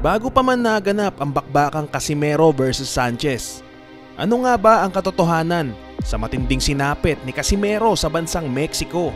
Bago pa man naganap ang bakbakang Casimero versus Sanchez, ano nga ba ang katotohanan sa matinding sinapit ni Casimero sa bansang Mexico?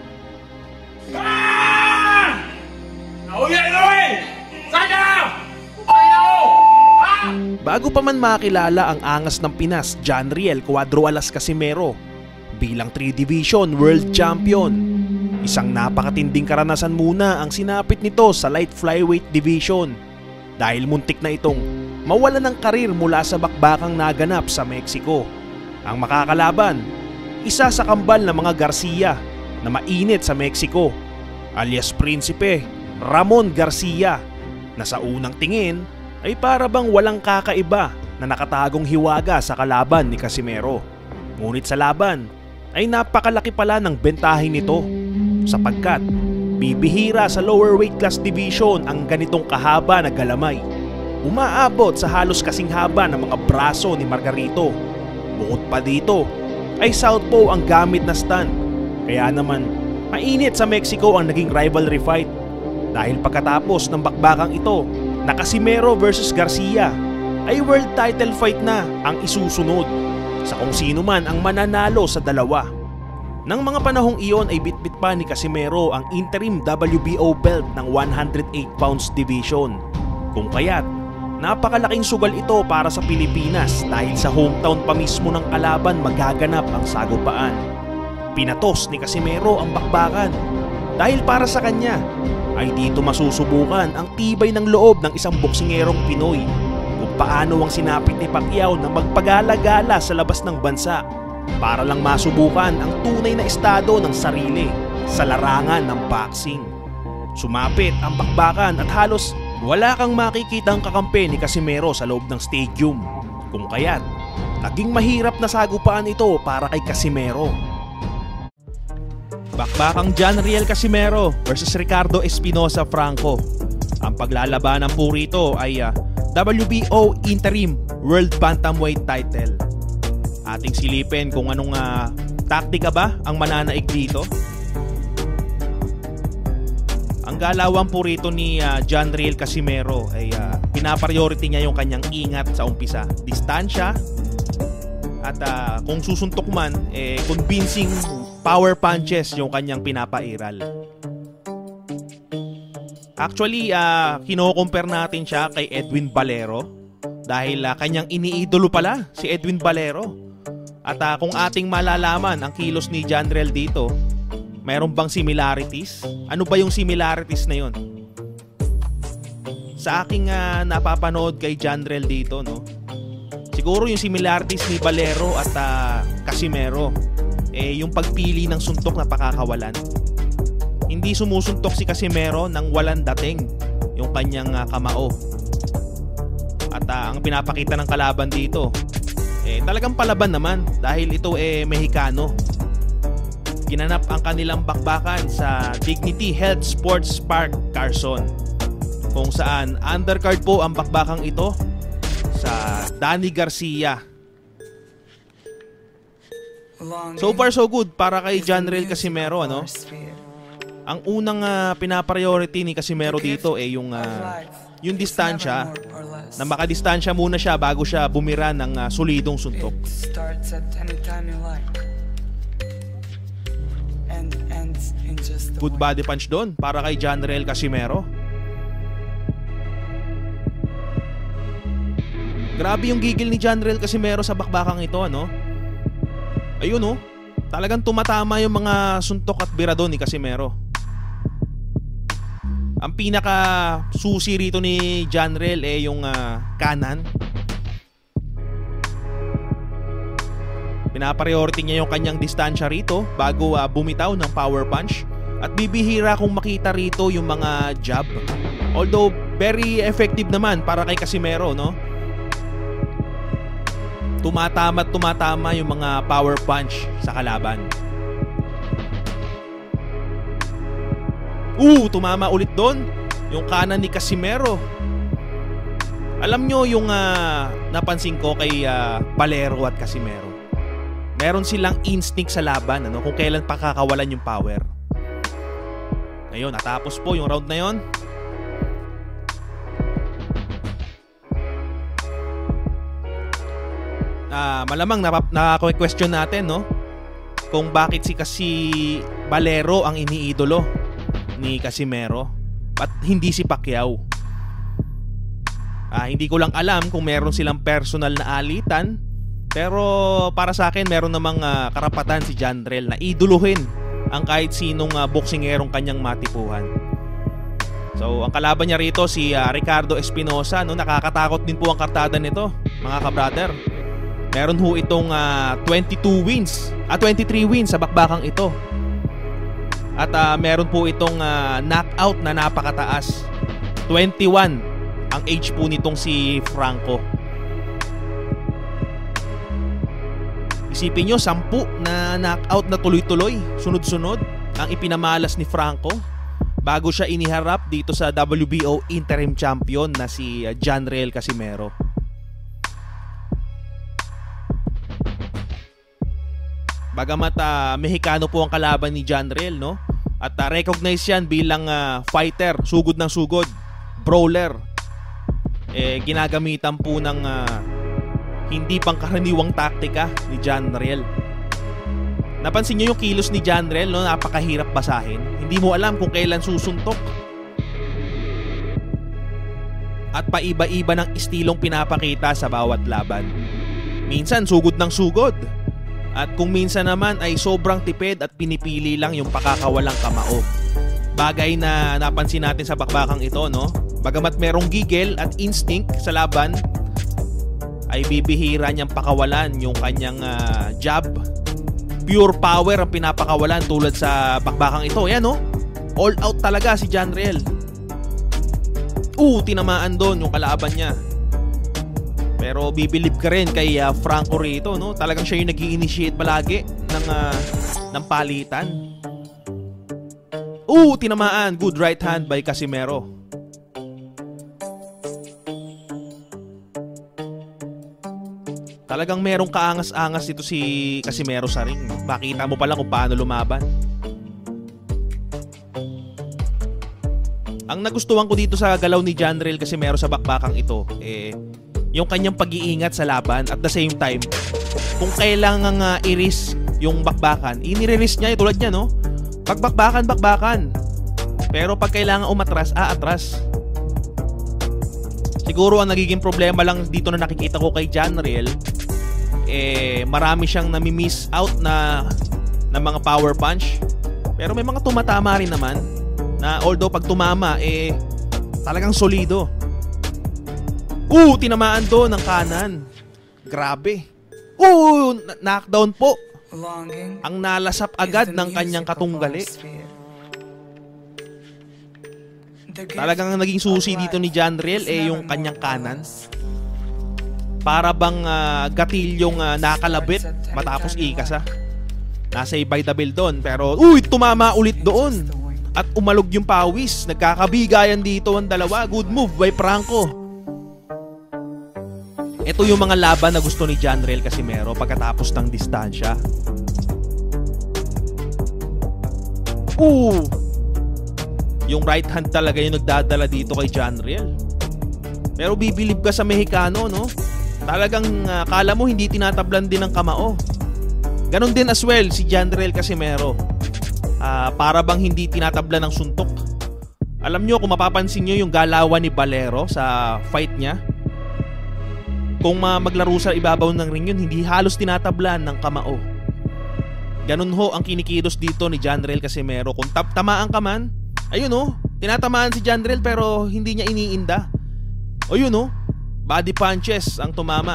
Bago pa man makilala ang angas ng Pinas, Janriel Cuadro Alas Casimero bilang 3 Division World Champion, isang napakatinding karanasan muna ang sinapit nito sa Light Flyweight Division dahil muntik na itong mawala ng karir mula sa bakbakang naganap sa Mexico. Ang makakalaban, isa sa kambal ng mga Garcia na mainit sa Mexico, alias Prinsipe Ramon Garcia, na sa unang tingin ay para bang walang kakaiba na nakatagong hiwaga sa kalaban ni Casimero. Ngunit sa laban ay napakalaki pala ng bentahin nito sapagkat bibihira sa lower weight class division ang ganitong kahaba na galamay. Umaabot sa halos kasing haba ng mga braso ni Margarito. Bukod pa dito ay southpaw ang gamit na stand. Kaya naman mainit sa Mexico ang naging rivalry fight dahil pagkatapos ng bakbakang ito na Casimero versus Garcia ay world title fight na ang isusunod sa kung sino man ang mananalo sa dalawa. Nang mga panahong iyon ay bitbit pa ni Casimero ang interim WBO belt ng 108 pounds division. Kung kaya't napakalaking sugal ito para sa Pilipinas dahil sa hometown pa mismo ng kalaban magaganap ang sagupaan. Pinatos ni Casimero ang bakbakan dahil para sa kanya ay dito masusubukan ang tibay ng loob ng isang boksingerong Pinoy kung paano ang sinapit ni Pacquiao na magpagala-gala sa labas ng bansa para lang masubukan ang tunay na estado ng sarili sa larangan ng boxing. Sumapit ang bakbakan at halos wala kang makikitang kakampi ni Casimero sa loob ng stadium. Kung kaya't naging mahirap na sagupaan ito para kay Casimero. Bakbakang Janriel Casimero versus Ricardo Espinosa Franco. Ang paglalabanan po rito ay WBO Interim World Bantamweight title. Ating silipin kung anong taktika ba ang mananaig dito. Ang galawan po rito ni Janriel Casimero ay pinapriority niya yung kanyang ingat sa umpisa. Distansya at kung susuntok man, convincing power punches yung kanyang pinapairal. Actually, kino-compare natin siya kay Edwin Valero dahil kanyang iniidolo pala si Edwin Valero. At kung ating malalaman ang kilos ni Janriel dito, mayroon bang similarities? Ano ba yung similarities na yun? Sa aking napapanood kay Janriel dito, no? Siguro yung similarities ni Valero at Casimero, yung pagpili ng suntok na pakakawalan. Hindi sumusuntok si Casimero nang walang dating yung kanyang kamao. At ang pinapakita ng kalaban dito, talagang palaban naman dahil ito Mexicano. Ginanap ang kanilang bakbakan sa Dignity Health Sports Park, Carson, kung saan undercard po ang bakbakang ito sa Danny Garcia. So far so good para kay Janriel Casimero, ano? Ang unang pinapriority ni Casimero dito yung distansya, na makadistansya muna siya bago siya bumira ng solidong suntok. Good body punch doon para kay Janriel Casimero. Grabe yung gigil ni Janriel Casimero sa bakbakang ito, ano? Ayun, oh. Talagang tumatama yung mga suntok at bira doon ni Casimero. Ang pinaka susi rito ni Janriel yung kanan. Pinapriority niya yung kanyang distansya rito bago bumitaw ng power punch. At bibihira kung makita rito yung mga jab. Although very effective naman para kay Casimero, no? Tumatama yung mga power punch sa kalaban. Tumama ulit doon yung kanan ni Casimero. Alam nyo yung napansin ko kay Valero at Casimero, meron silang instinct sa laban, ano, kung kailan pakakawalan yung power. Ngayon, natapos po yung round na yon. malamang na-question natin, no? Kung bakit si Valero ang iniidolo ni Casimero at hindi si Pacquiao. Hindi ko lang alam kung meron silang personal na alitan, pero para sa akin meron namang karapatan si Jandrel na iduluhin ang kahit sinong boksingerong kanyang matipuhan. So ang kalaban niya rito si Ricardo Espinosa, no? Nakakatakot din po ang kartada nito, mga ka-brother. Meron ho itong 23 wins sa bakbakang ito. At meron po itong knockout na napakataas. 21 ang age po nitong si Franco. Isipin nyo, 10 na knockout na tuloy-tuloy, sunod-sunod ang ipinamalas ni Franco bago siya iniharap dito sa WBO interim champion na si Janriel Casimero. Bagamat Mexicano po ang kalaban ni Janriel, no? At recognize yan bilang fighter, sugod ng sugod, brawler. Ginagamitan po ng hindi pangkaraniwang taktika ni Janriel. Napansin niyo yung kilos ni Janriel, no? Napakahirap basahin. Hindi mo alam kung kailan susuntok. At paiba-iba ng istilong pinapakita sa bawat laban. Minsan sugod ng sugod. At kung minsan naman ay sobrang tipid at pinipili lang yung pakakawalang kamao. Bagay na napansin natin sa bakbakang ito, no? Bagamat merong gigil at instinct sa laban, ay bibihira niyang pakawalan yung kanyang jab. Pure power ang pinapakawalan tulad sa bakbakang ito. Yan, no? All out talaga si Janriel. Tinamaan doon yung kalaban niya. Pero bibilib ka rin kay Franco rito, no? Talagang siya yung nag-i-initiate palagi ng palitan. Tinamaan. Good right hand by Casimero. Talagang merong kaangas-angas dito si Casimero sa ring. Makita mo pa lang kung paano lumaban. Ang nagustuhan ko dito sa galaw ni Janriel Casimero sa bakbakang ito, yung kanyang pag-iingat sa laban at the same time, kung kailangan i-risk yung bakbakan, inire-risk niya tulad niya, no? Bakbakan. Pero pag kailangan umatras, atras. Siguro ang nagiging problema lang dito na nakikita ko kay Janriel, marami siyang nami-miss out na mga power punch. Pero may mga tumatama rin naman na although pag tumama, talagang solido. Tinamaan to ng kanan. Grabe. Knockdown po. Ang nalasap agad ng kanyang katunggali. Talagang naging susi dito ni Janriel yung kanyang kanan. Para bang gatilyong nakalabit matapos ikasa. Nasa by the bell doon. Pero tumama ulit doon. At umalog yung pawis. Nagkakabigayan dito ang dalawa. Good move by Franco. Ito yung mga laban na gusto ni Janriel Casimero pagkatapos ng distansya. Yung right hand talaga yung nagdadala dito kay Janriel. Pero bibilib ka sa Mexicano, no? Talagang kala mo hindi tinatablan din ng kamao. Ganon din as well si Janriel Casimero. Para bang hindi tinatablan ng suntok. Alam nyo, kung mapapansin nyo yung galawan ni Valero sa fight niya, kung maglaro sa ibabaw ng ring yun, hindi halos tinatablan ng kamao. Ganun ho ang kinikilos dito ni Janriel Casimero. Kung tamaan ka man, ayun tinatamaan si Janriel pero hindi niya iniinda. Body punches ang tumama.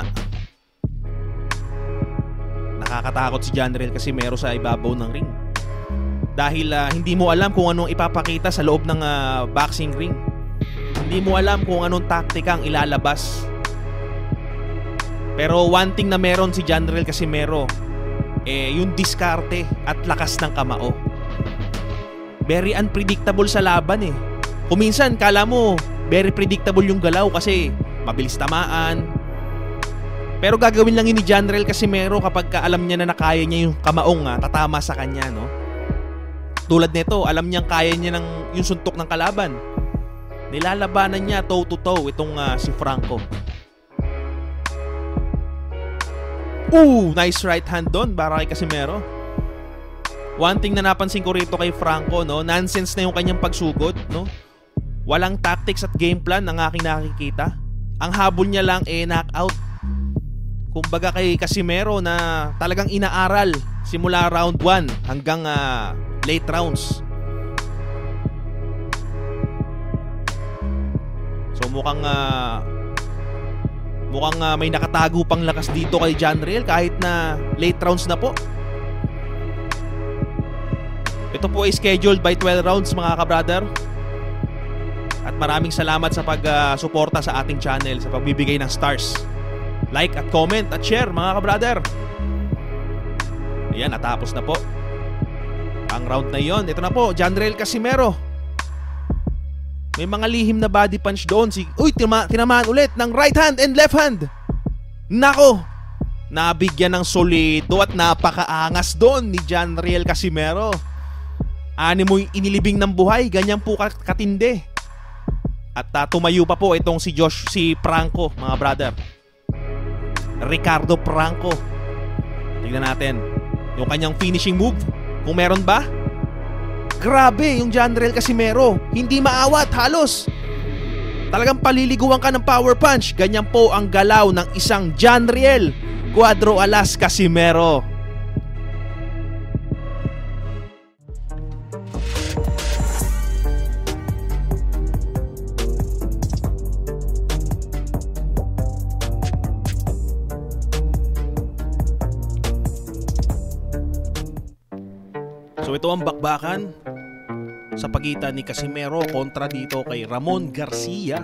Nakakatakot si Janriel Casimero sa ibabaw ng ring. Dahil hindi mo alam kung anong ipapakita sa loob ng boxing ring. Hindi mo alam kung anong taktika ang ilalabas. Pero one thing na meron si Janriel Casimero, yung diskarte at lakas ng kamao. Very unpredictable sa laban Kung minsan kala mo very predictable yung galaw kasi mabilis tamaan. Pero gagawin lang yun ni Janriel Casimero kapag alam niya na nakaya niya yung kamaong tatama sa kanya, no? Tulad nito, alam niyang kaya niya yung suntok ng kalaban. Nilalabanan niya toe to toe itong si Franco. Nice right hand doon para kay Casimero. One thing na napansin ko rito kay Franco, no, nonsense na yung kanyang pagsugod, no. Walang tactics at game plan ang aking nakikita. Ang habol niya lang knockout. Kumbaga kay Casimero na talagang inaaral simula round 1 hanggang late rounds. So mukhang may nakatago pang lakas dito kay Janriel kahit na late rounds na po. Ito po ay scheduled by 12 rounds mga ka-brother. At maraming salamat sa pag-suporta sa ating channel, sa pagbibigay ng stars. Like at comment at share mga ka-brother. Ayan, natapos na po ang round na yon. Ito na po, Janriel Casimero. May mga lihim na body punch doon. Tinamaan ulit ng right hand and left hand. Nako, nabigyan ng solido at napakaangas doon ni Janriel Casimero. Mo'y inilibing ng buhay, ganyan po katindi. At tumayo pa po itong si Franco, mga brother. Ricardo Franco. Tingnan natin yung kanyang finishing move, kung meron ba. Grabe yung Janriel Casimero, hindi maawat halos. Talagang paliliguan ka ng power punch. Ganyan po ang galaw ng isang Janriel Cuadro Alas Casimero. So ito ang bakbakan sa pagitan ni Casimero kontra dito kay Ramon Garcia.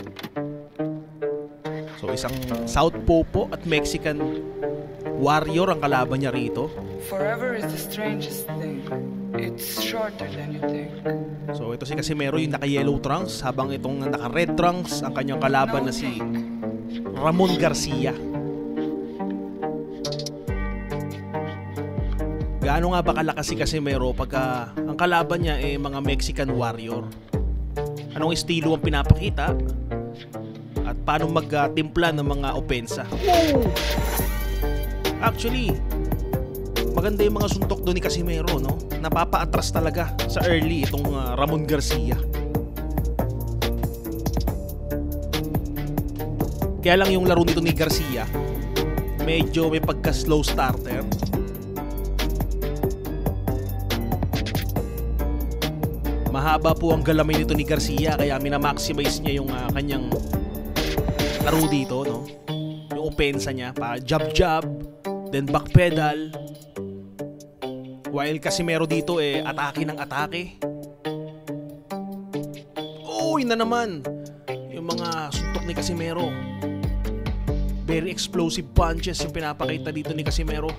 So isang Southpaw po at Mexican warrior ang kalaban niya rito. Forever is the strangest thing. It's shorter than you think. So ito si Casimero yung naka-yellow trunks, habang itong naka-red trunks ang kanyang kalaban na si Ramon Garcia. Gaano nga ba kalakas si Casimero pagka ang kalaban niya mga Mexican warrior? Anong estilo ang pinapakita? At paano magtimpla ng mga opensa? Actually, maganda yung mga suntok doon ni Casimero, no? Napapa-atras talaga sa early itong Ramon Garcia. Kaya lang yung laro nito ni Garcia, medyo may pagka-slow starter. Mahaba po ang galamay nito ni Garcia, kaya minamaximize niya yung kanyang laro dito, no? Yung opensa niya, pa jab-jab, then backpedal. While Casimero dito atake ng atake. Yun na naman yung mga suntok ni Casimero. Very explosive punches yung pinapakita dito ni Casimero.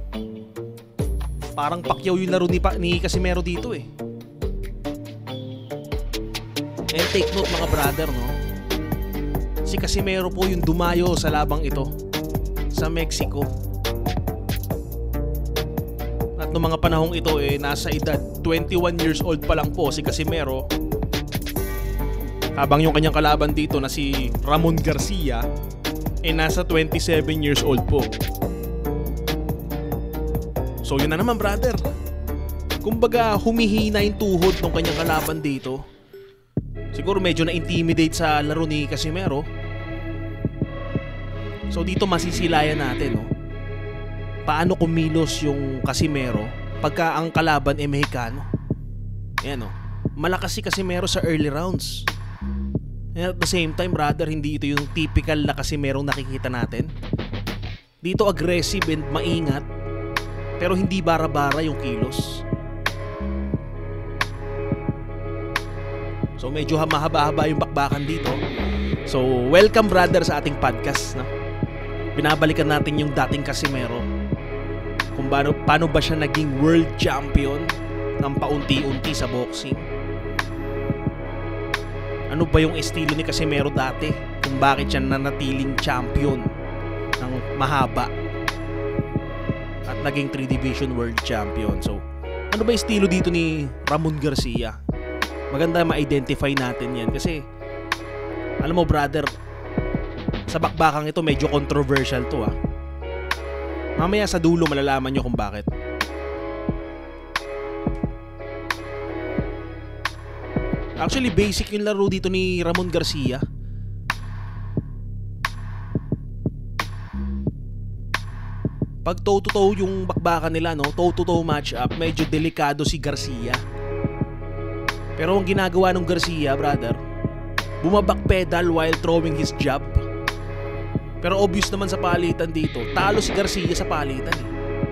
Parang Pacquiao yung laro ni Casimero dito And take note mga brother, no? Si Casimero po yung dumayo sa labang ito sa Mexico. At noong mga panahong ito nasa edad 21 years old pa lang po si Casimero. Habang yung kanyang kalaban dito na si Ramon Garcia nasa 27 years old po. So yun na naman brother. Kumbaga humihina yung tuhod ng kanyang kalaban dito. Siguro medyo na-intimidate sa laro ni Casimero. So dito masisilayan natin, no? Paano kumilos yung Casimero pagka ang kalaban Mexicano. Ayan, no? Malakas si Casimero sa early rounds. And at the same time, brother, hindi ito yung typical na Casimero nakikita natin. Dito aggressive and maingat, pero hindi bara-bara yung kilos. So medyo mahaba-haba yung bakbakan dito. So welcome brother sa ating podcast, no? Binabalikan natin yung dating Casimero. Kung paano ba siya naging world champion ng paunti-unti sa boxing. Ano ba yung estilo ni Casimero dati? Kung bakit siya nanatiling champion ng mahaba at naging 3 division world champion. So ano ba yung estilo dito ni Ramon Garcia? Maganda ma-identify natin yan kasi alam mo brother, sa bakbakang ito medyo controversial to Mamaya sa dulo malalaman nyo kung bakit. Actually, basic yung laro dito ni Ramon Garcia. Pag toe-to-toe yung bakbakan nila, no? Toe-to-toe match-up, medyo delikado si Garcia. Pero ang ginagawa ng Garcia, brother, bumabakpedal while throwing his jab. Pero obvious naman sa palitan dito, talo si Garcia sa palitan eh.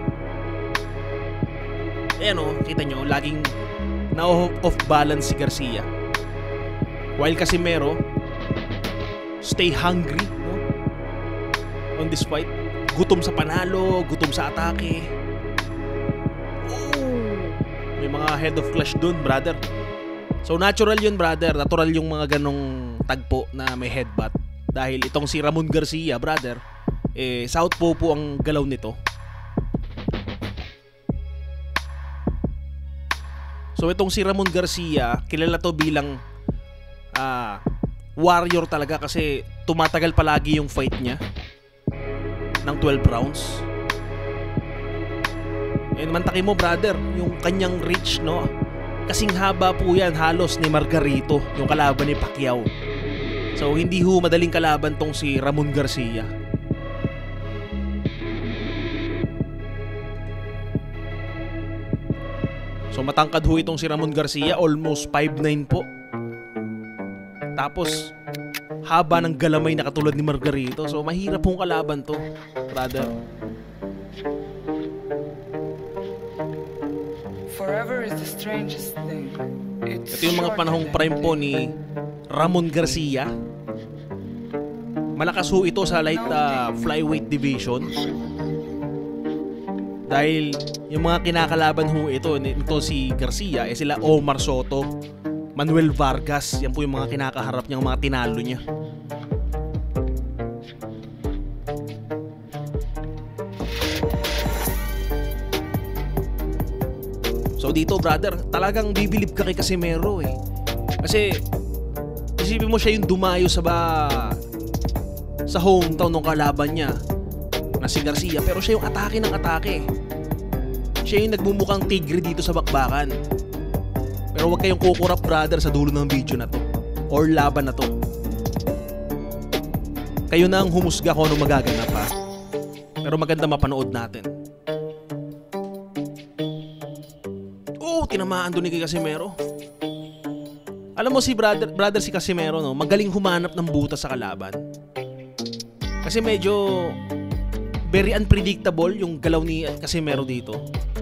Ayan o, kita nyo, laging na-off balance si Garcia. While Casimero, stay hungry, no? On this fight. Gutom sa panalo, gutom sa atake. Oh, may mga head of clash dun, brother. So natural yun, brother. Natural yung mga ganong tagpo na may headbutt. Dahil itong si Ramon Garcia, brother, southpaw po ang galaw nito. So itong si Ramon Garcia, kilala to bilang warrior talaga kasi tumatagal palagi yung fight niya ng 12 rounds. And mantaki mo, brother, yung kanyang reach, no? Kasing haba po yan halos ni Margarito, yung kalaban ni Pacquiao. So hindi ho madaling kalaban tong si Ramon Garcia. So matangkad ho itong si Ramon Garcia, almost 5'9" po. Tapos haba ng galamay na katulad ni Margarito. So mahirap pong kalaban to, brother. Forever is the strangest thing. Ito yung mga panahong prime po ni Ramon Garcia. Malakas ho ito sa light flyweight division. Dahil yung mga kinakalaban ho ito si Garcia, sila Omar Soto, Manuel Vargas. Yan po yung mga kinakaharap niyang mga tinalo niya. So dito, brother, talagang bibilib ka kay Casimero eh. Kasi isipin mo, siya yung dumayo sa hometown ng kalaban niya na si Garcia, pero siya yung atake ng atake. Siya yung nagmumukhang tigre dito sa bakbakan. Pero huwag kayong kukurap, brother, sa dulo ng video na to or laban na to. Kayo na ang humusga kung ano magaganap, ha. Pero maganda mapanood natin. Tinamaan doon ni Casimero. Alam mo si brother si Casimero, no, magaling humanap ng butas sa kalaban. Kasi medyo very unpredictable yung galaw ni Casimero dito.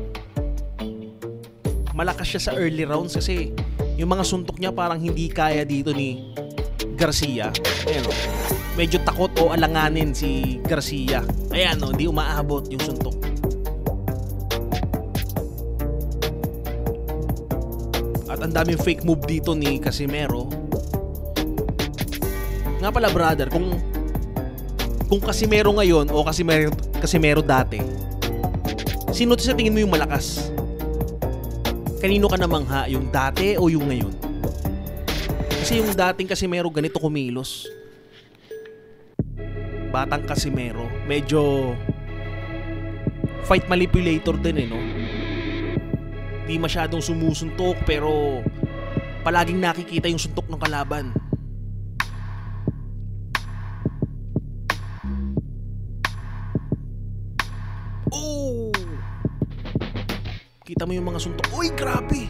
Malakas siya sa early rounds kasi yung mga suntok niya parang hindi kaya dito ni Garcia. Ayan, no, medyo takot o alanganin si Garcia. Ayan, no, hindi umaabot yung suntok. At ang daming fake move dito ni Casimero. Nga pala, brother, kung Casimero ngayon o Casimero dati, sino sa tingin mo yung malakas? Kanino ka namangha, yung dati o yung ngayon? Kasi yung dating Casimero ganito kumilos. Batang Casimero, medyo fight manipulator din eh, no? Di masyadong sumusuntok pero palaging nakikita yung suntok ng kalaban. Oh! Kita mo yung mga suntok. Uy, grabe!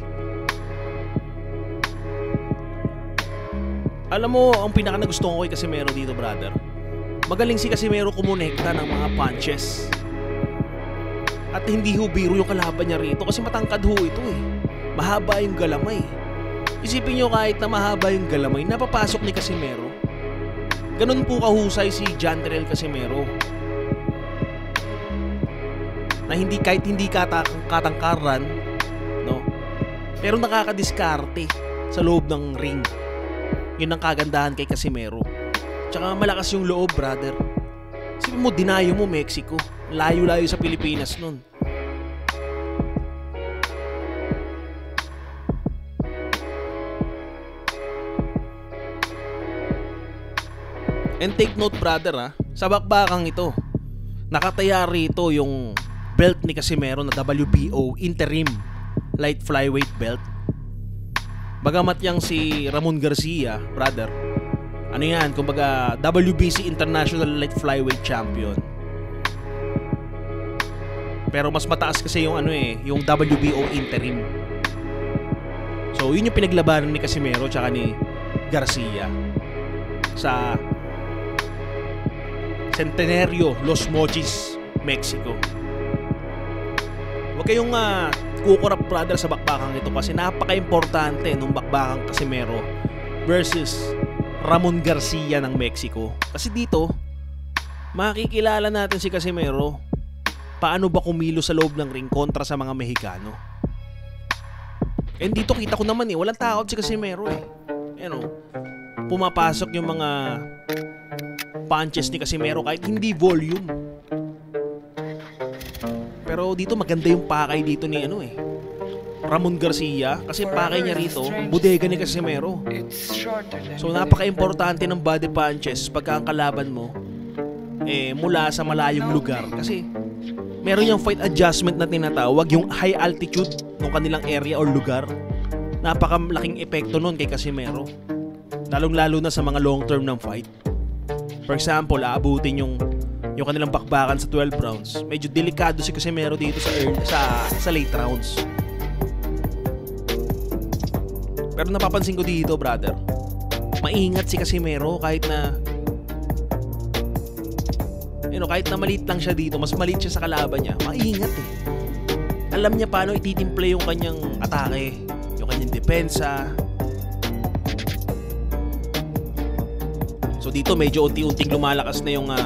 Alam mo, ang pinaka nagustuhan ko kay Casimero dito, brother, magaling si Casimero kumonekta ng mga punches. At hindi ho biro yung kalaban niya rito kasi matangkad ho ito eh. Mahaba yung galamay. Isipin nyo, kahit na mahaba yung galamay, napapasok ni Casimero. Ganun po kahusay si Janriel Casimero. Na kahit hindi katangkaran, no? Pero nakakadiskarte sa loob ng ring. Yun ang kagandahan kay Casimero. Tsaka malakas yung loob, brother. Isipin mo, dinayo mo Mexico. Layo-layo sa Pilipinas nun. And take note, brother, ha, sa bakbakang ito, nakataya rito yung belt ni Casimero na WBO interim light flyweight belt. Bagamat yang si Ramon Garcia, brother, ano yan, kumbaga WBC International Light Flyweight Champion. Pero mas mataas kasi yung yung WBO interim. So yun yung pinaglabanan ni Casimero tsaka ni Garcia sa Centenario, Los Mochis, Mexico. Huwag kayong kukurap, brother, sa bakbakang ito kasi napaka-importante nung bakbakang Casimero versus Ramon Garcia ng Mexico. Kasi dito, makikilala natin si Casimero paano ba kumilo sa loob ng ring kontra sa mga Mexicano. And dito kita ko naman walang takot si Casimero pumapasok yung mga punches ni Casimero kahit hindi volume. Pero dito maganda yung pakay dito ni Ramon Garcia kasi pakay niya rito bodega ni Casimero. So napaka-importante ng body punches pagka ang kalaban mo mula sa malayong lugar kasi meron yung fight adjustment na tinatawag, yung high altitude ng kanilang area or lugar. Napakalaking epekto nun kay Casimero, lalong-lalo na sa mga long term ng fight. For example, aabutin yung kanilang bakbakan sa 12 rounds. Medyo delikado si Casimero dito sa late rounds. Pero napapansin ko dito, brother, maingat si Casimero kahit na maliit lang siya dito, mas maliit siya sa kalaban niya. Maingat Alam niya paano ititimple yung kanyang atake, yung kanyang depensa. So dito medyo unti-unting lumalakas na yung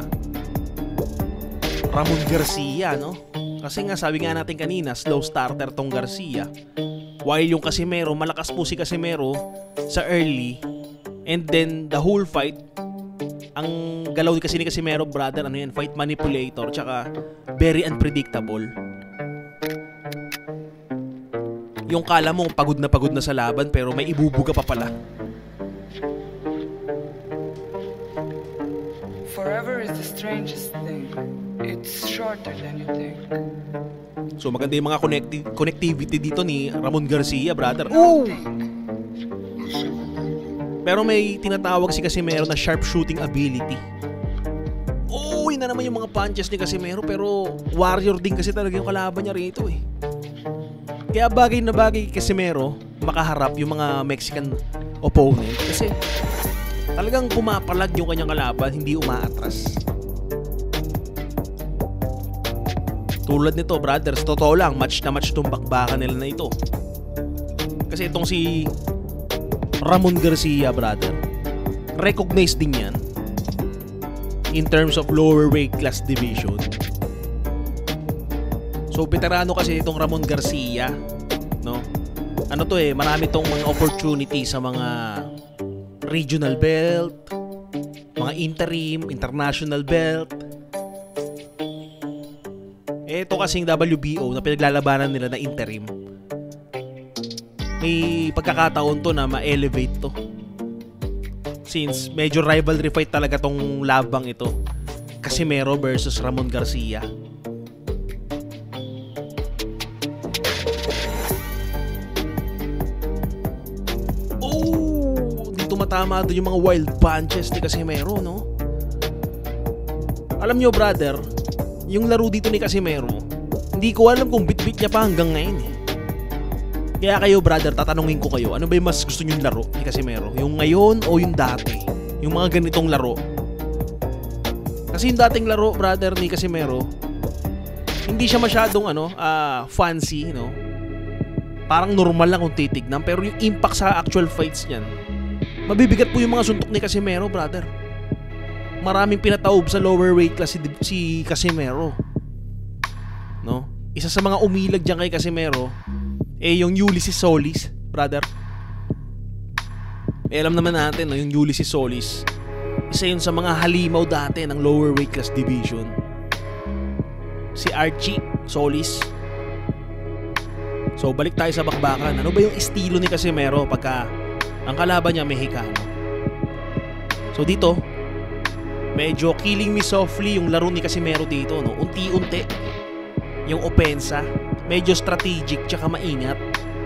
Ramon Garcia, no? Kasi nga sabi nga natin kanina, slow starter tong Garcia. While yung Casimero, malakas po si Casimero sa early, and then the whole fight, ang galaw kasi ni Casimero, brother, fight manipulator, tsaka very unpredictable. Yung kala mo pagod na sa laban pero may ibubuga pa pala. Forever is the strangest thing. It's shorter than you think. So maganda yung mga connectivity dito ni Ramon Garcia, brother. Pero may tinatawag si Casimero na sharpshooting ability. Yun na naman yung mga punches ni Casimero, pero warrior din kasi talaga yung kalaban niya rito Kaya bagay na bagay kay Casimero makaharap yung mga Mexican opponent kasi talagang pumapalag yung kanyang kalaban, hindi umaatras. Tulad nito, brothers, totoo lang, match na match tong bakbakan nila na ito. Kasi itong si Ramon Garcia, brother, recognized din yan in terms of lower weight class division. So veterano kasi itong Ramon Garcia, no? Marami tong mga opportunity sa mga regional belt, mga interim, international belt. Ito kasing WBO na pinaglalabanan nila na interim, may pagkakataon to na ma-elevate to. Since medyo rivalry fight talaga tong labang ito, Casimero versus Ramon Garcia. Dito matama doon yung mga wild punches ni Casimero, no? Alam nyo, brother, yung laro dito ni Casimero, hindi ko alam kung bit-bit niya pa hanggang ngayon Kaya kayo, brother, tatanungin ko kayo, ano ba yung mas gusto nyo laro ni Casimero? Yung ngayon o yung dati? Yung mga ganitong laro? Kasi yung dating laro, brother, ni Casimero, hindi siya masyadong fancy, no? Parang normal lang kung titignan, pero yung impact sa actual fights niyan, mabibigat po yung mga suntok ni Casimero, brother. Maraming pinataob sa lower weight class si Casimero, no? Isa sa mga umilag diyan kay Casimero yung Ulysses Solis, brother. Alam naman natin, no, yung Ulysses Solis, isa yun sa mga halimaw dati ng lower weight class division. Si Archie Solis. So balik tayo sa bakbakan. Ano ba yung estilo ni Casimero pagka ang kalaban niya Mexicano? So dito Medyo killing me softly yung laro ni Casimero dito, no? Unti-unti yung opensa, medyo strategic tsaka maingat.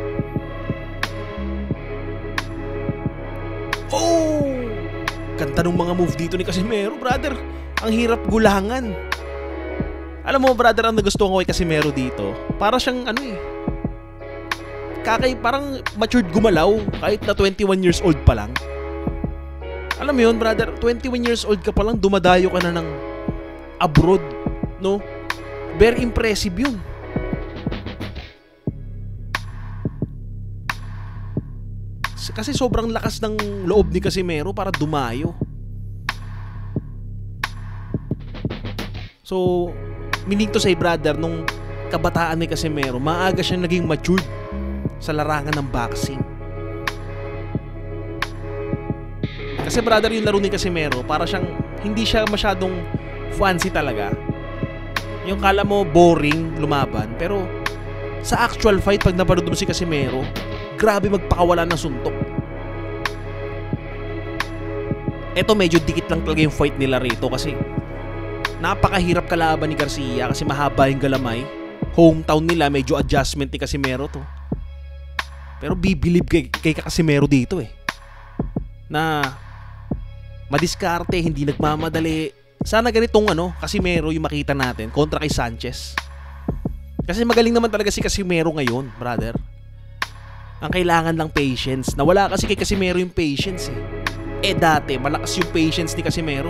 Oh! Ganda ng mga move dito ni Casimero, brother. Ang hirap gulangan. Alam mo, brother, ang nagustuhan ko kay Casimero dito, para siyang ano eh, parang matured gumalaw kahit na 21 years old pa lang. Alam mo yun, brother, 21 years old ka pa lang, dumadayo ka na ng abroad, no? Very impressive yun. Kasi sobrang lakas ng loob ni Casimero para dumayo. So, meaning to say, brother, nung kabataan ni Casimero, maaga siyang naging matured sa larangan ng boxing. Kasi brother, yung laro ni Casimero, para siyang hindi siya masyadong fancy talaga. Yung kala mo boring lumaban, pero sa actual fight, pag napanood mo si Casimero, grabe magpakawala ng suntok. Eto medyo dikit lang talaga yung fight nila rito kasi napakahirap kalaban ni Garcia kasi mahaba yung galamay. Hometown nila, medyo adjustment ni Casimero to. Pero bibilib kay Casimero dito eh, na madiskarte, hindi nagmamadali. Sana ganitong Casimero yung makita natin kontra kay Sanchez. Kasi magaling naman talaga si Casimero ngayon, brother. Ang kailangan lang patience. Nawala kasi kay Casimero yung patience eh. Dati malakas yung patience ni Casimero.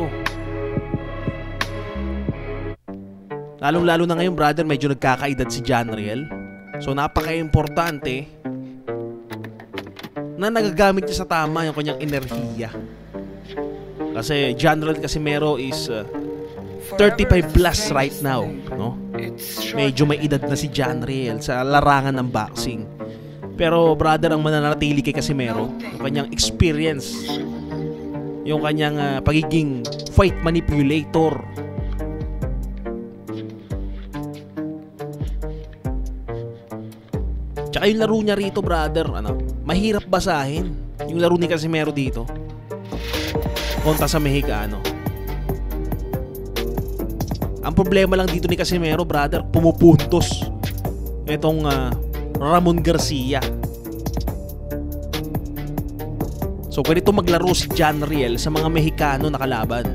Lalong-lalo na ngayon, brother, medyo nagkakaedad si Janriel. So napaka-importante na nagagamit niya sa tama yung kanyang enerhiya. Kasi Janriel Casimero is 35 plus right now, no? Medyo may edad na si Janriel sa larangan ng boxing. Pero brother, ang mananatili kay Casimero, yung kanyang experience, yung kanyang pagiging fight manipulator. Tsaka yung laro niya rito, brother, mahirap basahin yung laro ni Casimero dito kontra sa Mexicano. Ang problema lang dito ni Casimero, brother, pumupuntos itong Ramon Garcia. So ganito maglaro si Janriel sa mga Mexicano na kalaban.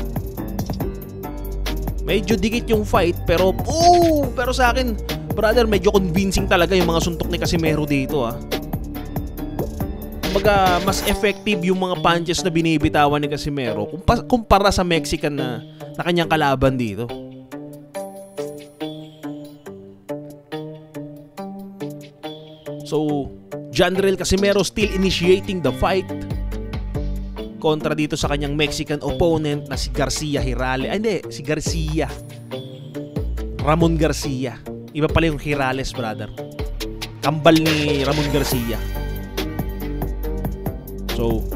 Medyo dikit yung fight, pero sa akin, brother, medyo convincing talaga yung mga suntok ni Casimero dito Kumbaga, mas effective yung mga punches na binibitawan ni Casimero kumpara sa Mexican na kanyang kalaban dito. So, Janriel Casimero still initiating the fight kontra dito sa kanyang Mexican opponent na si Garcia Hirale. Si Garcia. Ramon Garcia. Iba pala yung Hirales, brother. Kambal ni Ramon Garcia. So,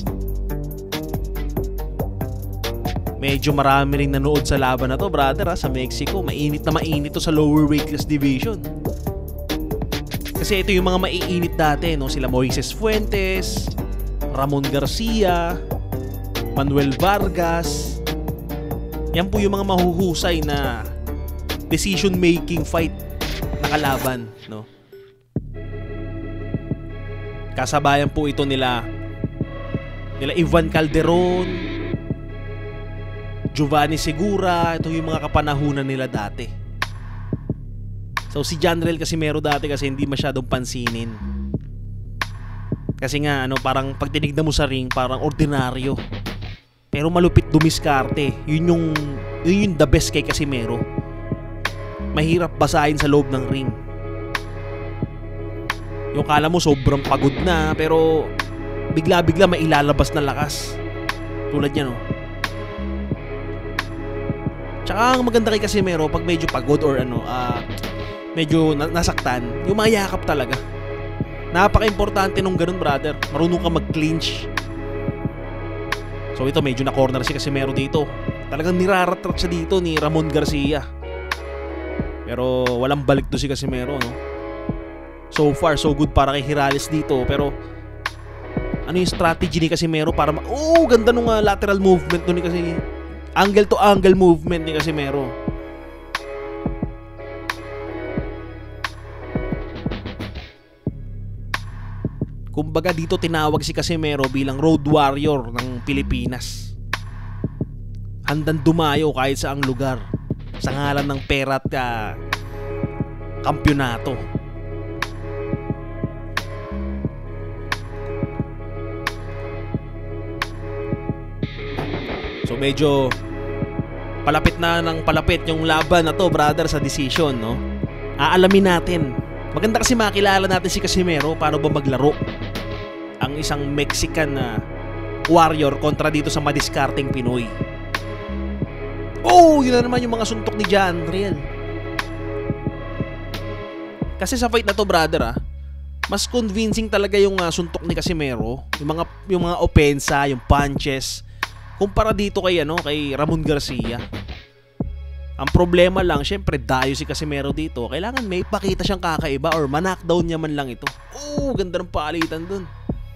medyo marami ring nanood sa laban na to, brother, sa Mexico. Mainit na mainit to sa lower weight class division. Kasi ito yung mga maiinit dati, no? Sila Moises Fuentes, Ramon Garcia, Manuel Vargas. Yan po yung mga mahuhusay na decision making fight na kalaban, no? Kasabayan po ito nila Ivan Calderon, Giovanni Segura. Ito yung mga kapanahunan nila dati. So si Janriel Casimero dati kasi hindi masyadong pansinin. Kasi nga parang pag tinignan mo sa ring, parang ordinaryo. Pero malupit dumiskarte. Yun yung the best kay Casimero. Mahirap basahin sa loob ng ring. Yung kala mo sobrang pagod na, pero bigla-bigla may ilalabas na lakas. Tulad niya, no? Tsaka ang maganda kay Casimero, pag medyo pagod or medyo nasaktan, yung mayakap talaga. Napaka-importante nung ganun, brother. Marunong ka mag-clinch. So ito, medyo na-corner si Casimero dito. Talagang niraratrat siya dito ni Ramon Garcia. Pero walang balik to si Casimero, no? So far, so good para kay Hirales dito. Pero ano yung strategy ni Casimero para ganda nung lateral movement doon ni angle to angle movement ni Casimero. Kumbaga dito tinawag si Casimero bilang road warrior ng Pilipinas. Handang dumayo kahit saang lugar sa ngalan ng pera at kampyonato. So medyo palapit na ng palapit yung laban na to, brother, sa decision, no? Aalamin natin. Maganda kasi makilala natin si Casimero, paano ba maglaro ang isang Mexican na warrior kontra dito sa madiskarteng Pinoy. Oh, yun na naman yung mga suntok ni Janriel. Kasi sa fight na to, brother, mas convincing talaga yung suntok ni Casimero, yung mga opensa, yung punches, kumpara dito kay kay Ramon Garcia. Ang problema lang, syempre dayo si Casimero dito. Kailangan may ipakita siyang kakaiba or ma-knockdown niya man lang ito. Oh, ganda ng palitan dun.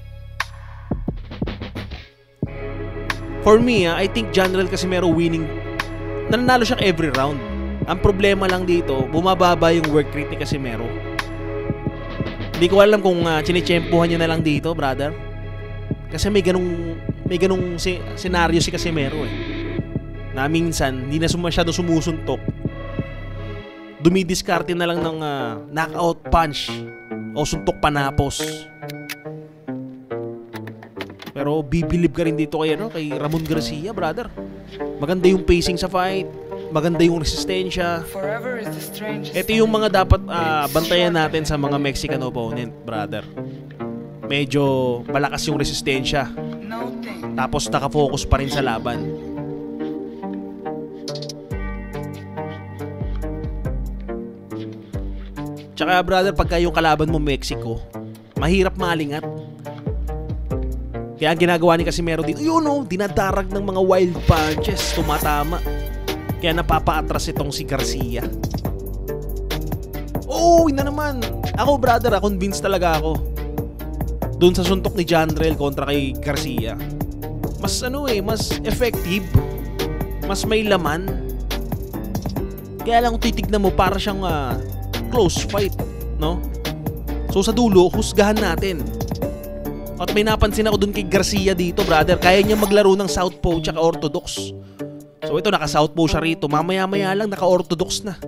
For me, I think Janriel Casimero winning. Nanalo siya every round. Ang problema lang dito, bumababa yung work rate ni Casimero. Hindi ko alam kung chinichempuhan niya na lang dito, brother. Kasi may ganung senaryo si Casimero na minsan hindi na masyado sumusuntok, dumidiskarte na lang ng knockout punch o suntok panapos. Pero bibilib ka rin dito kay Ramon Garcia, brother. Maganda yung pacing sa fight, maganda yung resistensya. Ito yung mga dapat bantayan natin sa mga Mexican opponent, brother. Medyo malakas yung resistensya, tapos nakafocus pa rin sa laban. Tsaka, brother, pagka yung kalaban mo Mexico, mahirap malingat. Kaya ang ginagawa ni Casimero dito, dinadarag ng mga wild punches, tumatama. Kaya napapaatras itong si Garcia. Oh, yun na naman. Ako, brother, convinced talaga ako doon sa suntok ni Janriel kontra kay Garcia. Mas mas effective, mas may laman. Kaya lang kung titignan mo, para siyang close fight, no? So sa dulo, husgahan natin. At may napansin ako dun kay Garcia dito, brother, kaya niya maglaro ng southpaw tsaka orthodox. So ito, naka-southpaw siya rito, mamaya-maya lang naka-orthodox na.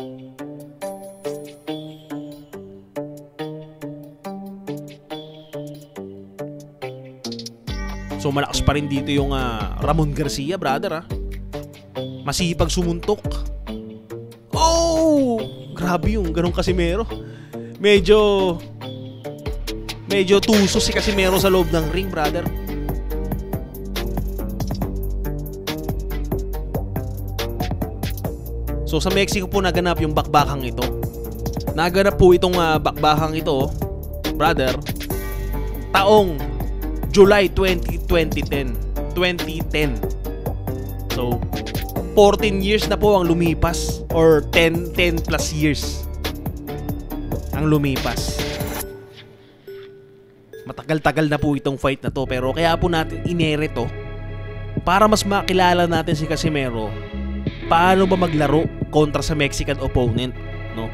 So malakas pa rin dito yung Ramon Garcia, brother, masipag sumuntok. Oh! Grabe yung ganong Casimero. Medyo tuso si Casimero sa loob ng ring, brother. So sa Mexico po naganap yung bakbakang ito. Naganap po itong bakbakang ito, brother, taong July 2010. So 14 years na po ang lumipas, or 10 plus years ang lumipas. Matagal-tagal na po itong fight na to, pero kaya po natin inere to para mas makilala natin si Casimero, paano ba maglaro kontra sa Mexican opponent, no?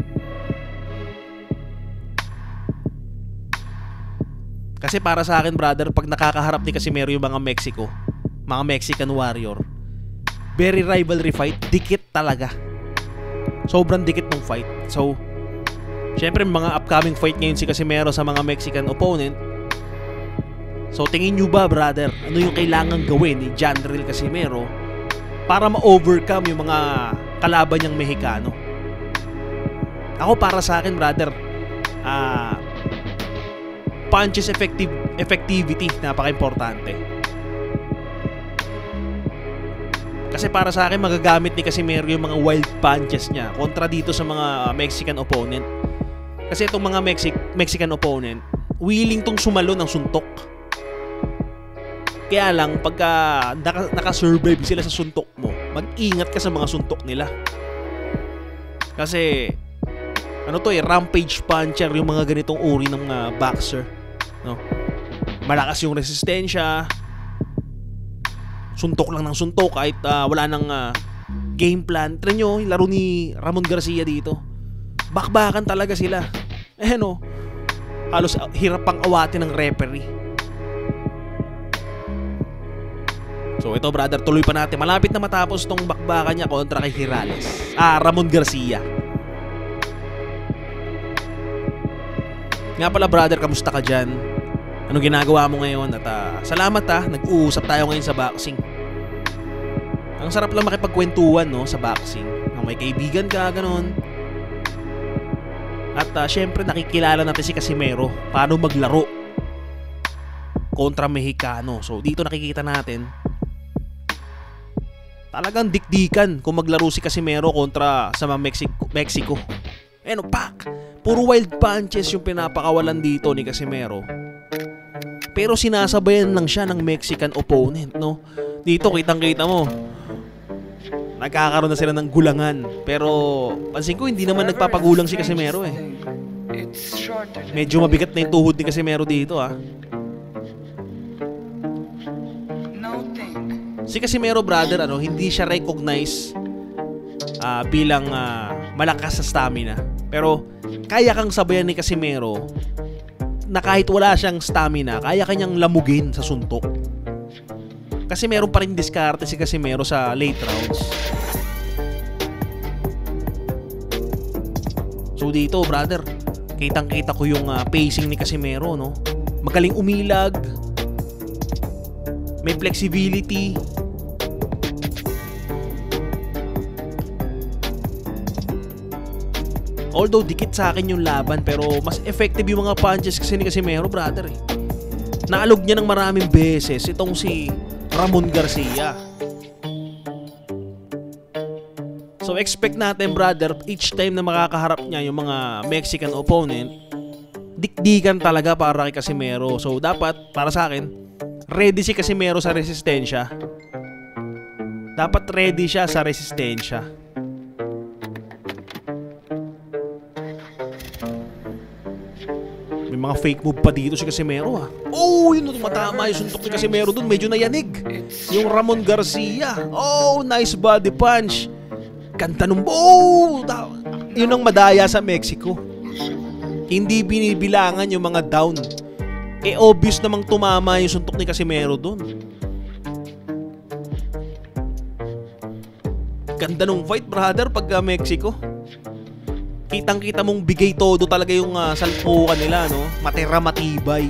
Kasi para sa akin, brother, pag nakakaharap ni Casimero yung mga Mexican warrior, very rivalry fight, dikit talaga. Sobrang dikit ng fight. So, syempre mga upcoming fight ngayon si Casimero sa mga Mexican opponent. So, tingin nyo ba, brother, ano yung kailangan gawin ni Janriel Casimero para ma-overcome yung mga kalaban niyang Mexicano? Ako, para sa akin, brother, punches effectivity, napaka-importante. Kasi para sa akin, magagamit ni Casimero yung mga wild punches niya kontra dito sa mga Mexican opponent. Kasi itong mga Mexican opponent, willing tong sumalo ng suntok. Kaya lang, pagka nakasurvive sila sa suntok mo, mag-ingat ka sa mga suntok nila. Kasi, rampage puncher yung mga ganitong uri ng boxer, no? Malakas yung resistensya, suntok lang ng suntok kahit wala nang game plan. Try nyo yung laro ni Ramon Garcia dito. Bakbakan talaga sila. No, halos hirap pang awatin ng referee. So ito brother, tuloy pa natin. Malapit na matapos tong bakbakan niya kontra kay Hirales. Ramon Garcia. Nga pala brother, kamusta ka dyan? Anong ginagawa mo ngayon? At salamat nag-uusap tayo ngayon sa boxing. Ang sarap lang makipagkwentuhan, no, sa boxing. Nang may kaibigan ka, ganon. At syempre nakikilala natin si Casimero. Paano maglaro kontra Mexicano. So dito nakikita natin talagang dikdikan kung maglaro si Casimero kontra sa Mexico. Pak! Puro wild punches yung pinapakawalan dito ni Casimero. Pero sinasabayan lang siya ng Mexican opponent, no? Dito kitang-kita mo, nagkakaroon na sila ng gulangan. Pero pansin ko hindi naman nagpapagulang si Casimero Medyo mabigat na yung tuhod ni Casimero dito Si Casimero brother, hindi siya recognize bilang malakas sa stamina. Pero kaya kang sabayan ni Casimero na kahit wala siyang stamina, kaya kanyang lamugin sa suntok. Kasi meron pa rin diskarte si Casimero sa late rounds. So dito brother, kitang-kita ko yung pacing ni Casimero, no? Magaling umilag, may flexibility. Although dikit sa akin yung laban, pero mas effective yung mga punches kasi ni Casimero brother Naalog niya ng maraming beses itong si Ramon Garcia. So expect natin brother, each time na makakaharap niya yung mga Mexican opponent, dikdikan talaga para kay Casimero. So dapat, para sa akin, ready si Casimero sa resistensya. Dapat ready siya sa resistensya. May mga fake move pa dito si Casimero yun, tumatama yung suntok ni Casimero dun. Medyo nayanig yung Ramon Garcia. Nice body punch. Ganda nung yun ang madaya sa Mexico. Hindi binibilangan yung mga down. Obvious namang tumama yung suntok ni Casimero dun. Ganda nung fight brother pagka Mexico. Kitang-kita mong bigay todo talaga yung salpukan nila, no? Matira matibay.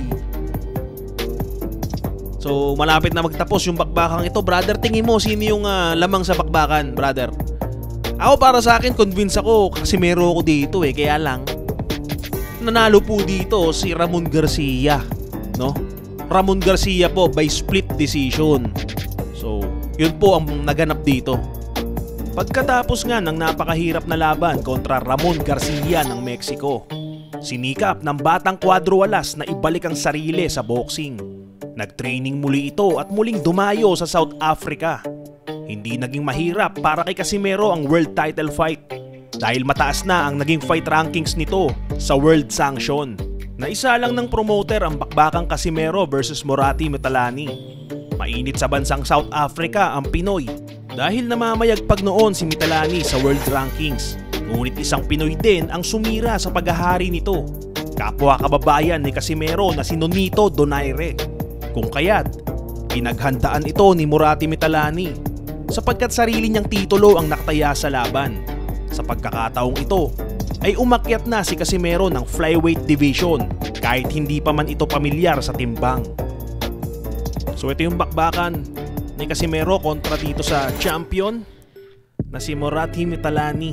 So malapit na magtapos yung bakbakan ito brother. Tingin mo sino yung lamang sa bakbakan brother? Ako para sa akin, convince ako Casimero ako dito kaya lang nanalo po dito si Ramon Garcia, no? Ramon Garcia po by split decision. So yun po ang naganap dito. Pagkatapos nga ng napakahirap na laban kontra Ramon Garcia ng Mexico, sinikap ng batang kwadroalas na ibalik ang sarili sa boxing. Nagtraining muli ito at muling dumayo sa South Africa. Hindi naging mahirap para kay Casimero ang world title fight dahil mataas na ang naging fight rankings nito sa world sanction. Naisa lang ng promoter ang bakbakang Casimero versus Moratti Mitalani. Mainit sa bansang South Africa ang Pinoy dahil namamayagpag noon si Mitalani sa world rankings. Ngunit isang Pinoy din ang sumira sa paghahari nito, kapwa kababayan ni Casimero na si Nonito Donaire. Kung kaya't pinaghandaan ito ni Moratti Mitalani sapagkat sarili niyang titulo ang nakataya sa laban. Sa pagkakataong ito ay umakyat na si Casimero ng flyweight division kahit hindi pa man ito pamilyar sa timbang. So ito yung bakbakan ni Casimero kontra dito sa champion na si Moratti Mitalani.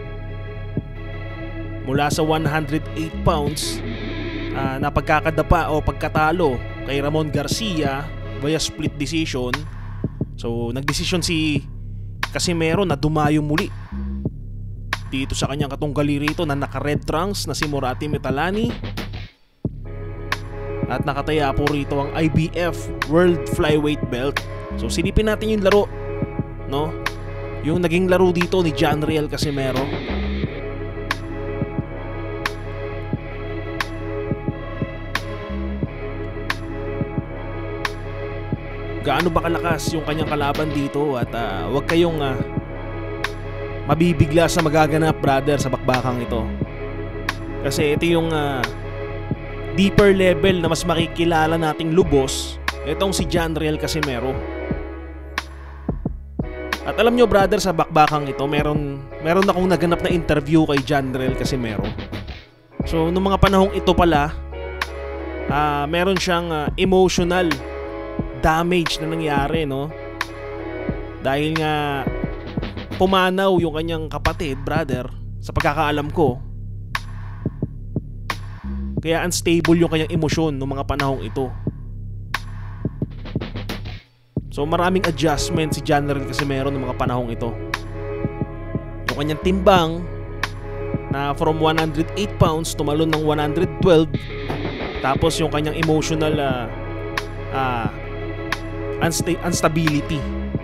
Mula sa 108 pounds na pagkakadapa o pagkatalo kay Ramon Garcia via split decision. So nagdesisyon si Casimero na dumayo muli dito sa kanyang katunggali rito na naka-red trunks na si Moratti Mitalani. At nakataya po rito ang IBF World Flyweight Belt. So silipin natin yung laro, no? Yung naging laro dito ni Janriel Casimero. gaano ba kalakas yung kanyang kalaban dito at huwag kayong mabibigla sa magaganap, brother, sa bakbakang ito. Kasi ito yung deeper level na mas makikilala nating lubos, itong si Janriel Casimero. At alam nyo, brother, sa bakbakang ito, meron akong naganap na interview kay Janriel Casimero. So nung mga panahong ito pala, meron siyang emotional damage na nangyari, no? Dahil nga pumanaw yung kanyang kapatid, brother, sa pagkakaalam ko. Kaya unstable yung kanyang emosyon noong mga panahong ito. So maraming adjustment si Janriel Casimero noong mga panahong ito. Yung kanyang timbang na from 108 pounds tumalon ng 112. Tapos yung kanyang emotional instability.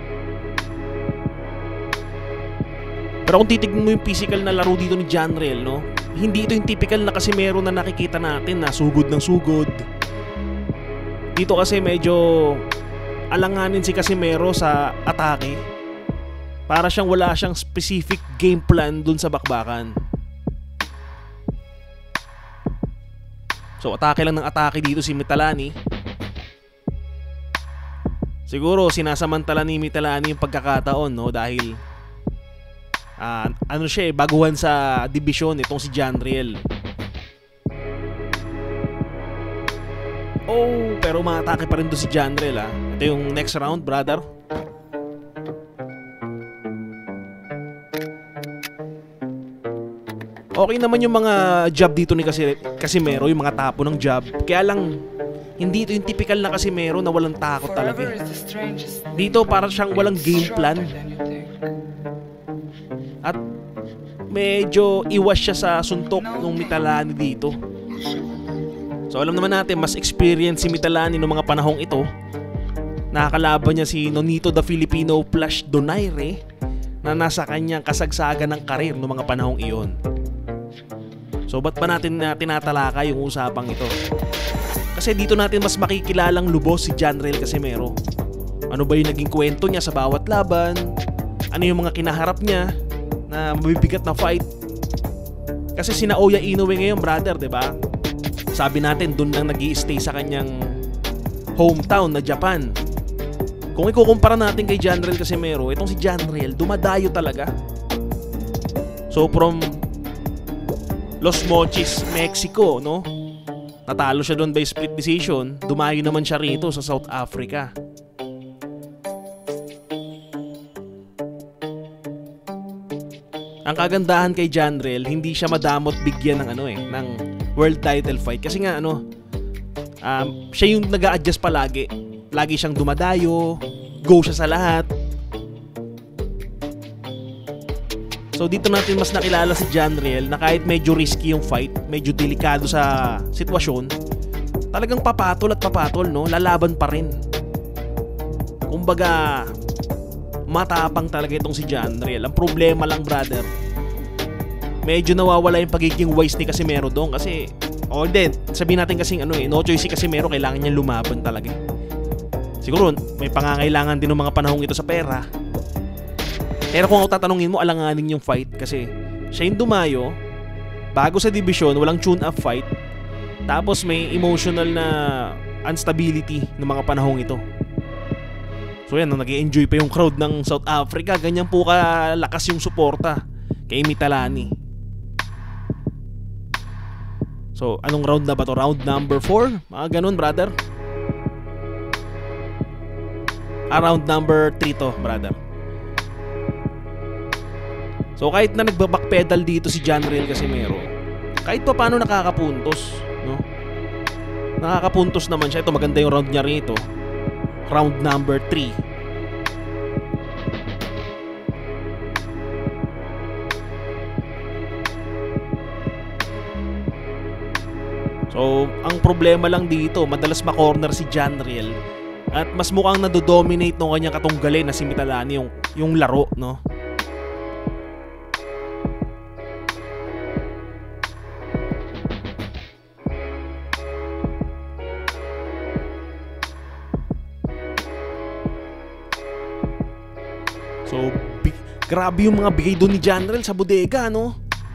Pero kung titignan mo yung physical na laro dito ni Janriel, no? Hindi ito yung typical na Casimero na nakikita natin na sugod ng sugod. Dito kasi medyo alanganin si Casimero sa atake. Para siyang wala siyang specific game plan dun sa bakbakan. So atake lang ng atake dito si Mitalani. Siguro sinasamantala ni Mitalani yung pagkakataon, no? Dahil ano siya baguhan sa dibisyon itong si Janriel. Oh, pero maatake pa rin doon si Janriel, ha. Ito yung next round, brother. Okay naman yung mga jab dito ni Casimero, yung mga tapo ng jab. Kaya lang, hindi ito yung typical na Casimero na walang takot talaga. Dito para siyang walang game plan. At medyo iwas siya sa suntok ng Mitalani dito. So alam naman natin, mas experience si Mitalani noong mga panahong ito. Nakakalaban niya si Nonito the Filipino Flash Donaire na nasa kanyang kasagsagan ng karir noong mga panahong iyon. So ba't ba natin tinatalakay yung usapang ito? Kasi dito natin mas makikilalang lubos si Janriel Casimero. Ano ba yung naging kwento niya sa bawat laban? Ano yung mga kinaharap niya na mabibigat na fight? Kasi si Naoya Inoue ngayon, brother, 'di ba? Sabi natin doon lang nag-i-stay sa kanyang hometown na Japan. Kung ikukumpara natin kay Janriel Casimero, itong si Janriel dumadayo talaga. So from Los Mochis, Mexico, no? Natalo siya doon by split decision. Dumayo naman siya rito sa South Africa. Ang kagandahan kay Janriel, hindi siya madamot bigyan ng ng world title fight kasi nga siya yung nag-a-adjust palagi. Lagi siyang dumadayo, go siya sa lahat. So dito natin mas nakilala si Janriel na kahit medyo risky yung fight, medyo delikado sa sitwasyon, talagang papatol at papatol, no? Lalaban pa rin. Kumbaga matapang talaga itong si Janriel. Ang problema lang, brother, medyo nawawala yung pagiging wise ni Casimero doon kasi sabihin natin kasing no choice si Casimero, kailangan niya lumaban talaga. Siguro may pangangailangan din ng mga panahong ito sa pera. Pero kung tatanungin mo, alanganin yung fight kasi siya yung dumayo bago sa division, walang tune-up fight. Tapos may emotional na instability ng mga panahong ito. So yan, nag-i-enjoy pa yung crowd ng South Africa. Ganyan po kalakas yung suporta kay Mitalani. So anong round na ba to? Round number 4? Mga ganun, brother. Round number 3 to, brother. So kahit na nagbabackpedal dito si Janriel Casimero, kahit pa paano nakakapuntos, no? Nakakapuntos naman siya. Ito, maganda yung round niya rito. Round number 3. So ang problema lang dito, madalas ma-corner si Janriel at mas mukhang nadodominate ng kanyang katunggalin na si Mitalani yung laro, no? Grabe yung mga bigay doon ni Janriel sa bodega, no?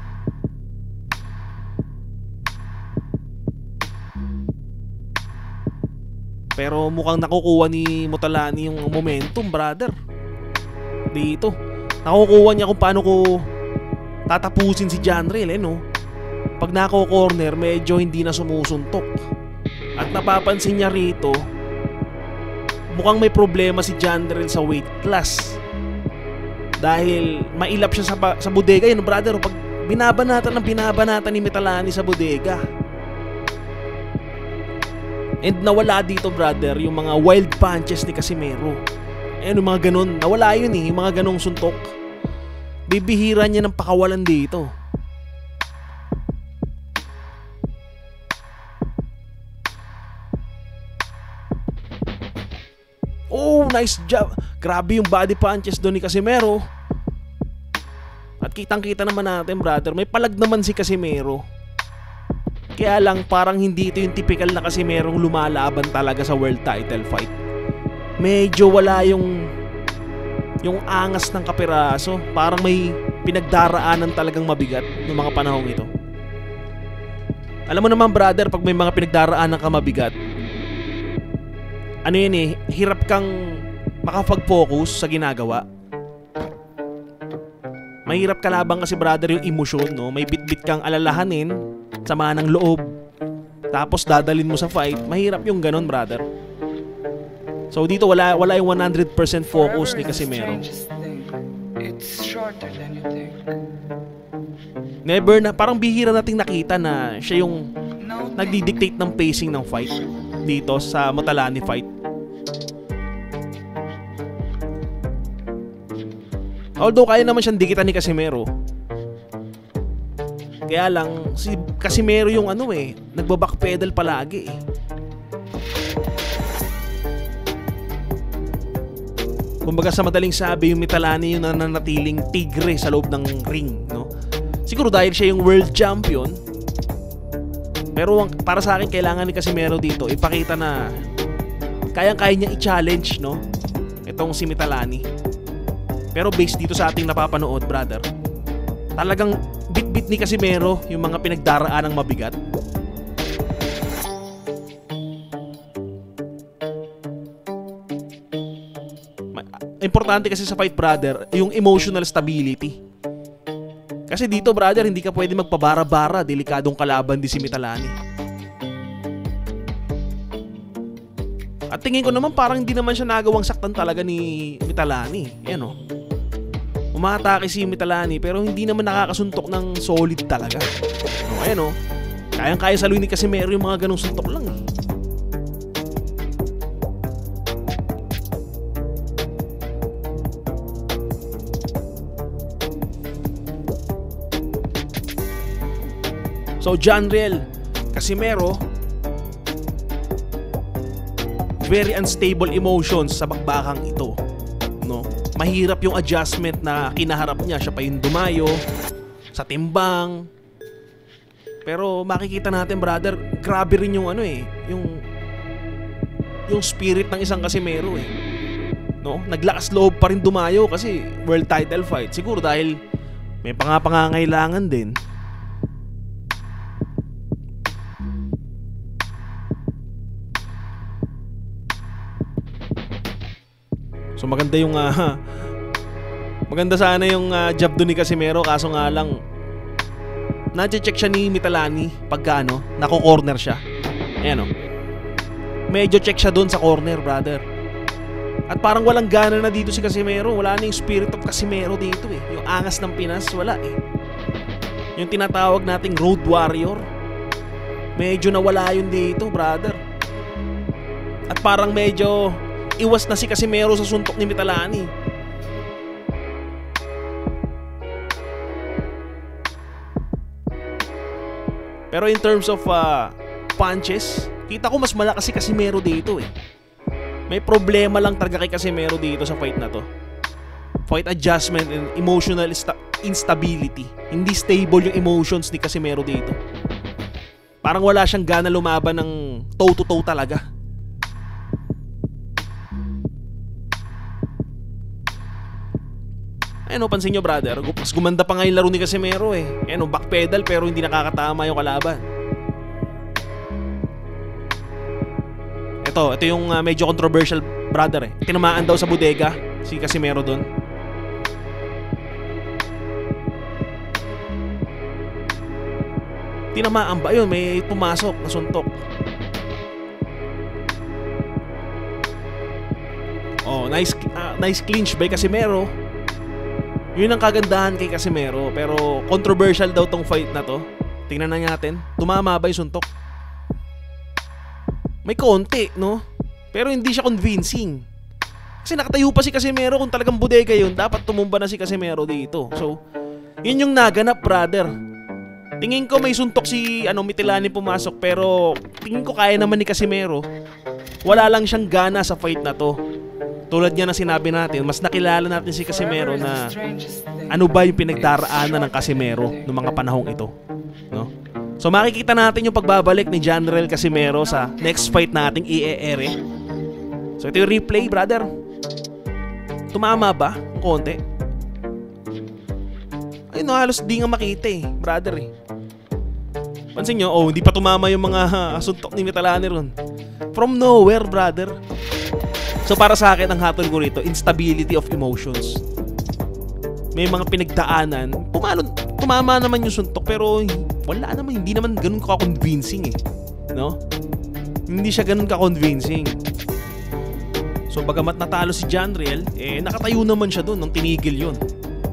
Pero mukhang nakukuha ni Mutalani yung momentum, brother. Dito nakukuha niya kung paano ko tatapusin si Janriel, no? Pag nako-corner, medyo hindi na sumusuntok. At napapansin niya rito, mukhang may problema si Janriel sa weight class. Dahil mailap siya sa bodega, yun, brother. Pag binabanatan ni Mutalani sa bodega. And nawala dito, brother, yung mga wild punches ni Casimero. Yung mga ganun, nawala yun eh. Yung mga ganong suntok. Bibihira niya ng pakawalan dito. Oh, nice job. Grabe yung body punches doon ni Casimero. At kitang-kita naman natin, brother, may palag naman si Casimero. Kaya lang parang hindi ito yung typical na Casimerong lumalaban talaga sa world title fight. Medyo wala yung angas ng kapiraso. Parang may pinagdaraanan talagang mabigat ng mga panahong ito. Alam mo naman, brother, pag may mga pinagdaraanan ka mabigat, ano yun eh, hirap kang makapag-focus sa ginagawa. Mahirap kalabang kasi, brother, yung emosyon, no? May bit-bit kang alalahanin, sama ng loob, tapos dadalin mo sa fight. Mahirap yung ganon, brother. So dito wala yung 100% focus ni Casimero. It's shorter than you think. Never na, parang bihira nating nakita na siya yung nagdi-dictate ng pacing ng fight dito sa Mutalani fight. Although kaya naman siyang dikitan ni Casimero, kaya lang si Casimero yung nagba-backpedal palagi eh. Kumbaga sa madaling sabi, yung Mutalani yung nananatiling tigre sa loob ng ring, no? Siguro dahil siya yung world champion. Pero para sa akin, kailangan ni Casimero dito ipakita na kayang-kaya niya i-challenge, no? Itong si Mutalani. Pero based dito sa ating napapanood, brother, talagang bit-bit ni Casimero yung mga pinagdaraan ng mabigat. Importante kasi sa fight, brother, yung emotional stability. Kasi dito, brother, hindi ka pwede magpabara-bara, delikadong kalaban di si Mutalani. At tingin ko naman parang hindi naman siya nagawang saktan talaga ni Mutalani. Yan o. Umatake si Mutalani pero hindi naman nakakasuntok ng solid talaga. O, ayan o. Kayang-kaya saluhin ni Casimero yung mga ganong suntok lang eh. So Janriel, Casimero, very unstable emotions sa bakbakang ito, no? Mahirap yung adjustment na kinaharap niya. Siya pa yung dumayo sa timbang. Pero makikita natin, brother, grabe rin yung yung spirit ng isang Casimero eh. No? Naglakas loob pa rin dumayo kasi world title fight. Siguro dahil may pangangailangan din. So maganda yung maganda sana yung jab doon ni Casimero, kaso nga lang na-check siya ni Mutalani pagka nako-corner siya. Ayan o. Medyo check siya doon sa corner, brother. At parang walang gana na dito si Casimero. Wala na yung spirit of Casimero dito eh. Yung angas ng Pinas, wala eh. Yung tinatawag nating road warrior, medyo nawala yun dito, brother. At parang medyo iwas na si Casimero sa suntok ni Mutalani. Pero in terms of punches, kita ko mas malakas si Casimero dito eh. May problema lang talaga kay Casimero dito sa fight na to. Fight adjustment and emotional instability. Hindi stable yung emotions ni Casimero dito. Parang wala siyang gana lumaban ng toe-to-toe talaga. Ayun, pansin nyo brother, mas gumanda pa nga yung laro ni Casimero eh. Ayun, backpedal pero hindi nakakatama yung kalaban. Ito yung medyo controversial brother eh. Tinamaan daw sa bodega si Casimero doon. Tinamaan ba yun? May pumasok na suntok. Oh, nice clinch by Casimero. Yun ang kagandahan kay Casimero. Pero controversial daw tong fight na to. Tingnan na natin. Tumama ba yung suntok? May konti, no? Pero hindi siya convincing. Kasi nakatayo pa si Casimero. Kung talagang bodega yun, dapat tumumba na si Casimero dito. So, yun yung naganap, brother. Tingin ko may suntok si Mitilani pumasok. Pero tingin ko kaya naman ni Casimero. Wala lang siyang gana sa fight na to. Tulad niya na sinabi natin, mas nakilala natin si Casimero na ano ba yung pinagdaraanan ng Casimero noong mga panahong ito, no? So makikita natin yung pagbabalik ni Janriel Casimero sa next fight nating i-e-ere. So ito yung replay, brother. Tumama ba? Ang konti. Ayun, halos di nga makita eh, brother eh. Pansin nyo, hindi pa tumama yung mga suntok ni Mitilani ron. From nowhere, brother. So para sa akin, ang hatol ko rito, instability of emotions. May mga pinagdaanan, tumama naman yung suntok pero wala naman, hindi naman ganun ka-convincing eh, no? Hindi siya ganun ka-convincing. So bagamat natalo si Janriel, nakatayo naman siya doon nang tinigil yun.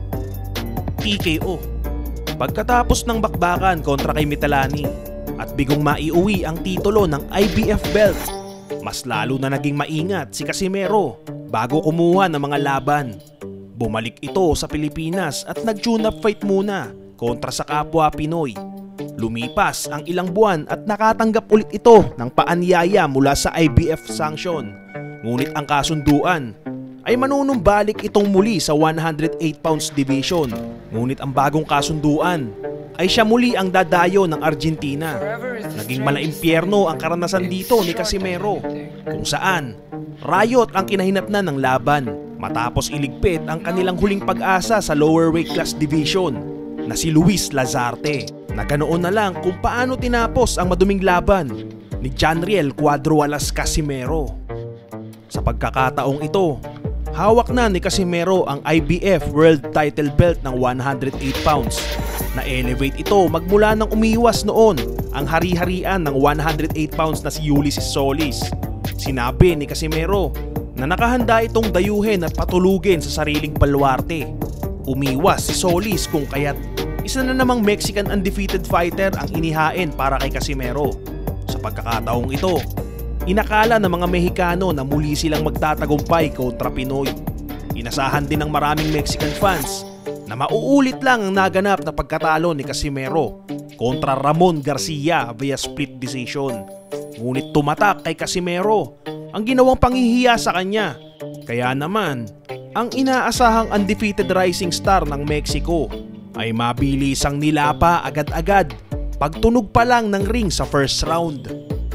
TKO. Pagkatapos ng bakbakan kontra kay Mitilani at bigong maiuwi ang titulo ng IBF belt, mas lalo na naging maingat si Casimero bago kumuha ng mga laban. Bumalik ito sa Pilipinas at nag-tune up fight muna kontra sa kapwa Pinoy. Lumipas ang ilang buwan at nakatanggap ulit ito ng paanyaya mula sa IBF sanction. Ngunit ang kasunduan ay manunumbalik itong muli sa 108 pounds division. Ngunit ang bagong kasunduan ay siya muli ang dadayo ng Argentina. Naging malaimpyerno ang karanasan dito ni Casimero, kung saan riot ang kinahinatnan ng laban matapos iligpit ang kanilang huling pag-asa sa lower weight class division na si Luis Lazarte. Naganoon na lang kung paano tinapos ang maduming laban ni Janriel Cuadro Alas Casimero. Sa pagkakataong ito, hawak na ni Casimero ang IBF World Title Belt ng 108 pounds. Na-elevate ito magmula nang umiwas noon ang hari-harian ng 108 pounds na si Ulysses Solis. Sinabi ni Casimero na nakahanda itong dayuhin at patulugin sa sariling baluarte. Umiwas si Solis kung kaya't isa na namang Mexican undefeated fighter ang inihain para kay Casimero. Sa pagkakataong ito, inakala ng mga Mexicano na muli silang magtatagumpay kontra Pinoy. Inasahan din ng maraming Mexican fans na mauulit lang ang naganap na pagkatalo ni Casimero kontra Ramon Garcia via split decision. Ngunit tumatak kay Casimero ang ginawang panghihiya sa kanya. Kaya naman, ang inaasahang undefeated rising star ng Mexico ay mabilisang nilapa agad-agad pagtunog pa lang ng ring sa first round.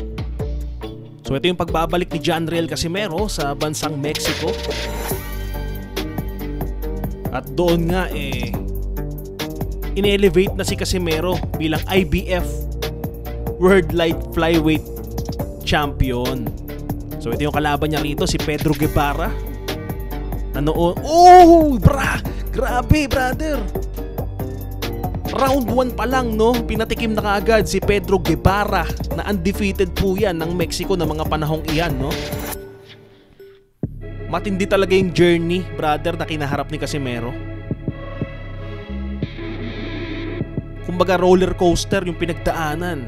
So ito yung pagbabalik ni Janriel Casimero sa bansang Mexico. At doon nga in-elevate na si Casimero bilang IBF World Light Flyweight Champion. So ito yung kalaban niya rito, si Pedro Guevara. Grabe brother. Round 1 pa lang, no? Pinatikim na kaagad si Pedro Guevara na undefeated po yan ng Mexico na mga panahong iyan, no? Matindi talaga yung journey, brother, na kinaharap ni Casimero. Kumbaga roller coaster yung pinagdaanan.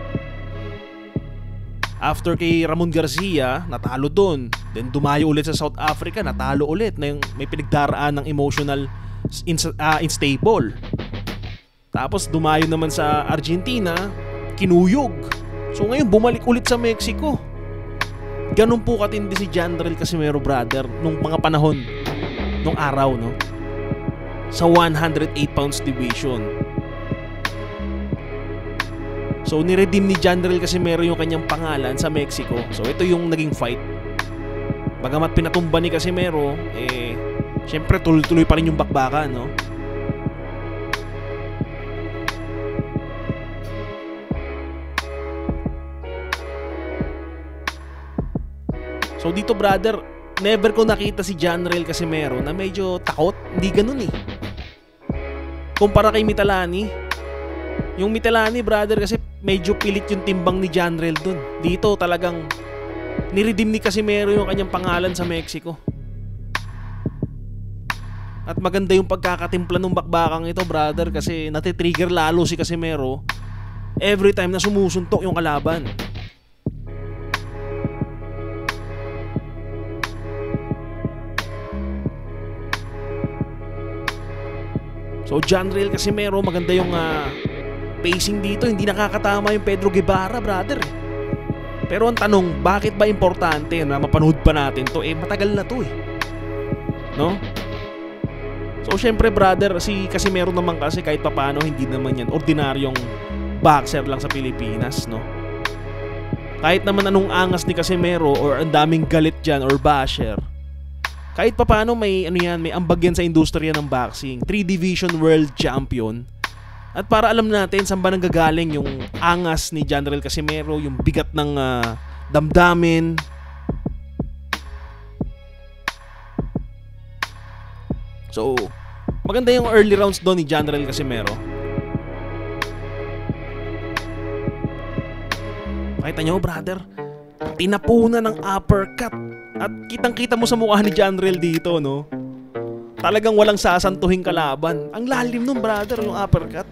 After kay Ramon Garcia, natalo dun. Then dumayo ulit sa South Africa, natalo ulit na yung may pinagdaraan ng emotional unstable. Tapos dumayo naman sa Argentina, kinuyog. So ngayon bumalik ulit sa Mexico. Ganun po katindi si Janriel Casimero, brother, nung mga panahon, nung araw, no? Sa 108 pounds division. So niredeem ni Janriel Casimero yung kanyang pangalan sa Mexico. So ito yung naging fight. Bagamat pinatumba ni Casimero, Siyempre, tuloy-tuloy pa rin yung bakbakan, no? So dito, brother, never ko nakita si Janriel Casimero na medyo takot. Hindi ganun eh. Kumpara kay Mitalani. Yung Mitalani, brother, kasi medyo pilit yung timbang ni Janriel dun. Dito talagang niredeem ni Casimero yung kanyang pangalan sa Mexico. At maganda yung pagkakatimpla ng bakbakang ito, brother, kasi natitrigger lalo si Casimero every time na sumusuntok yung kalaban. So Janriel Casimero, maganda yung pacing dito. Hindi nakakatama yung Pedro Guevara, brother. Pero ang tanong, bakit ba importante na mapanood pa natin to? Matagal na to no? So syempre, brother, si Casimero naman kasi kahit papano hindi naman yan ordinaryong boxer lang sa Pilipinas, no? Kahit naman anong angas ni Casimero or ang daming galit dyan or basher, kahit papano may may ambag yan sa industriya ng boxing. 3-division world champion. At para alam natin saan ba nanggagaling yung angas ni Janriel Casimero, yung bigat ng damdamin. So, maganda yung early rounds doon ni Janriel Casimero. Pakita nyo, brother, tinapunan ng uppercut. At kitang-kita mo sa mukha ni Janriel dito, no? Talagang walang sasantuhing kalaban. Ang lalim nun, brother, yung uppercut.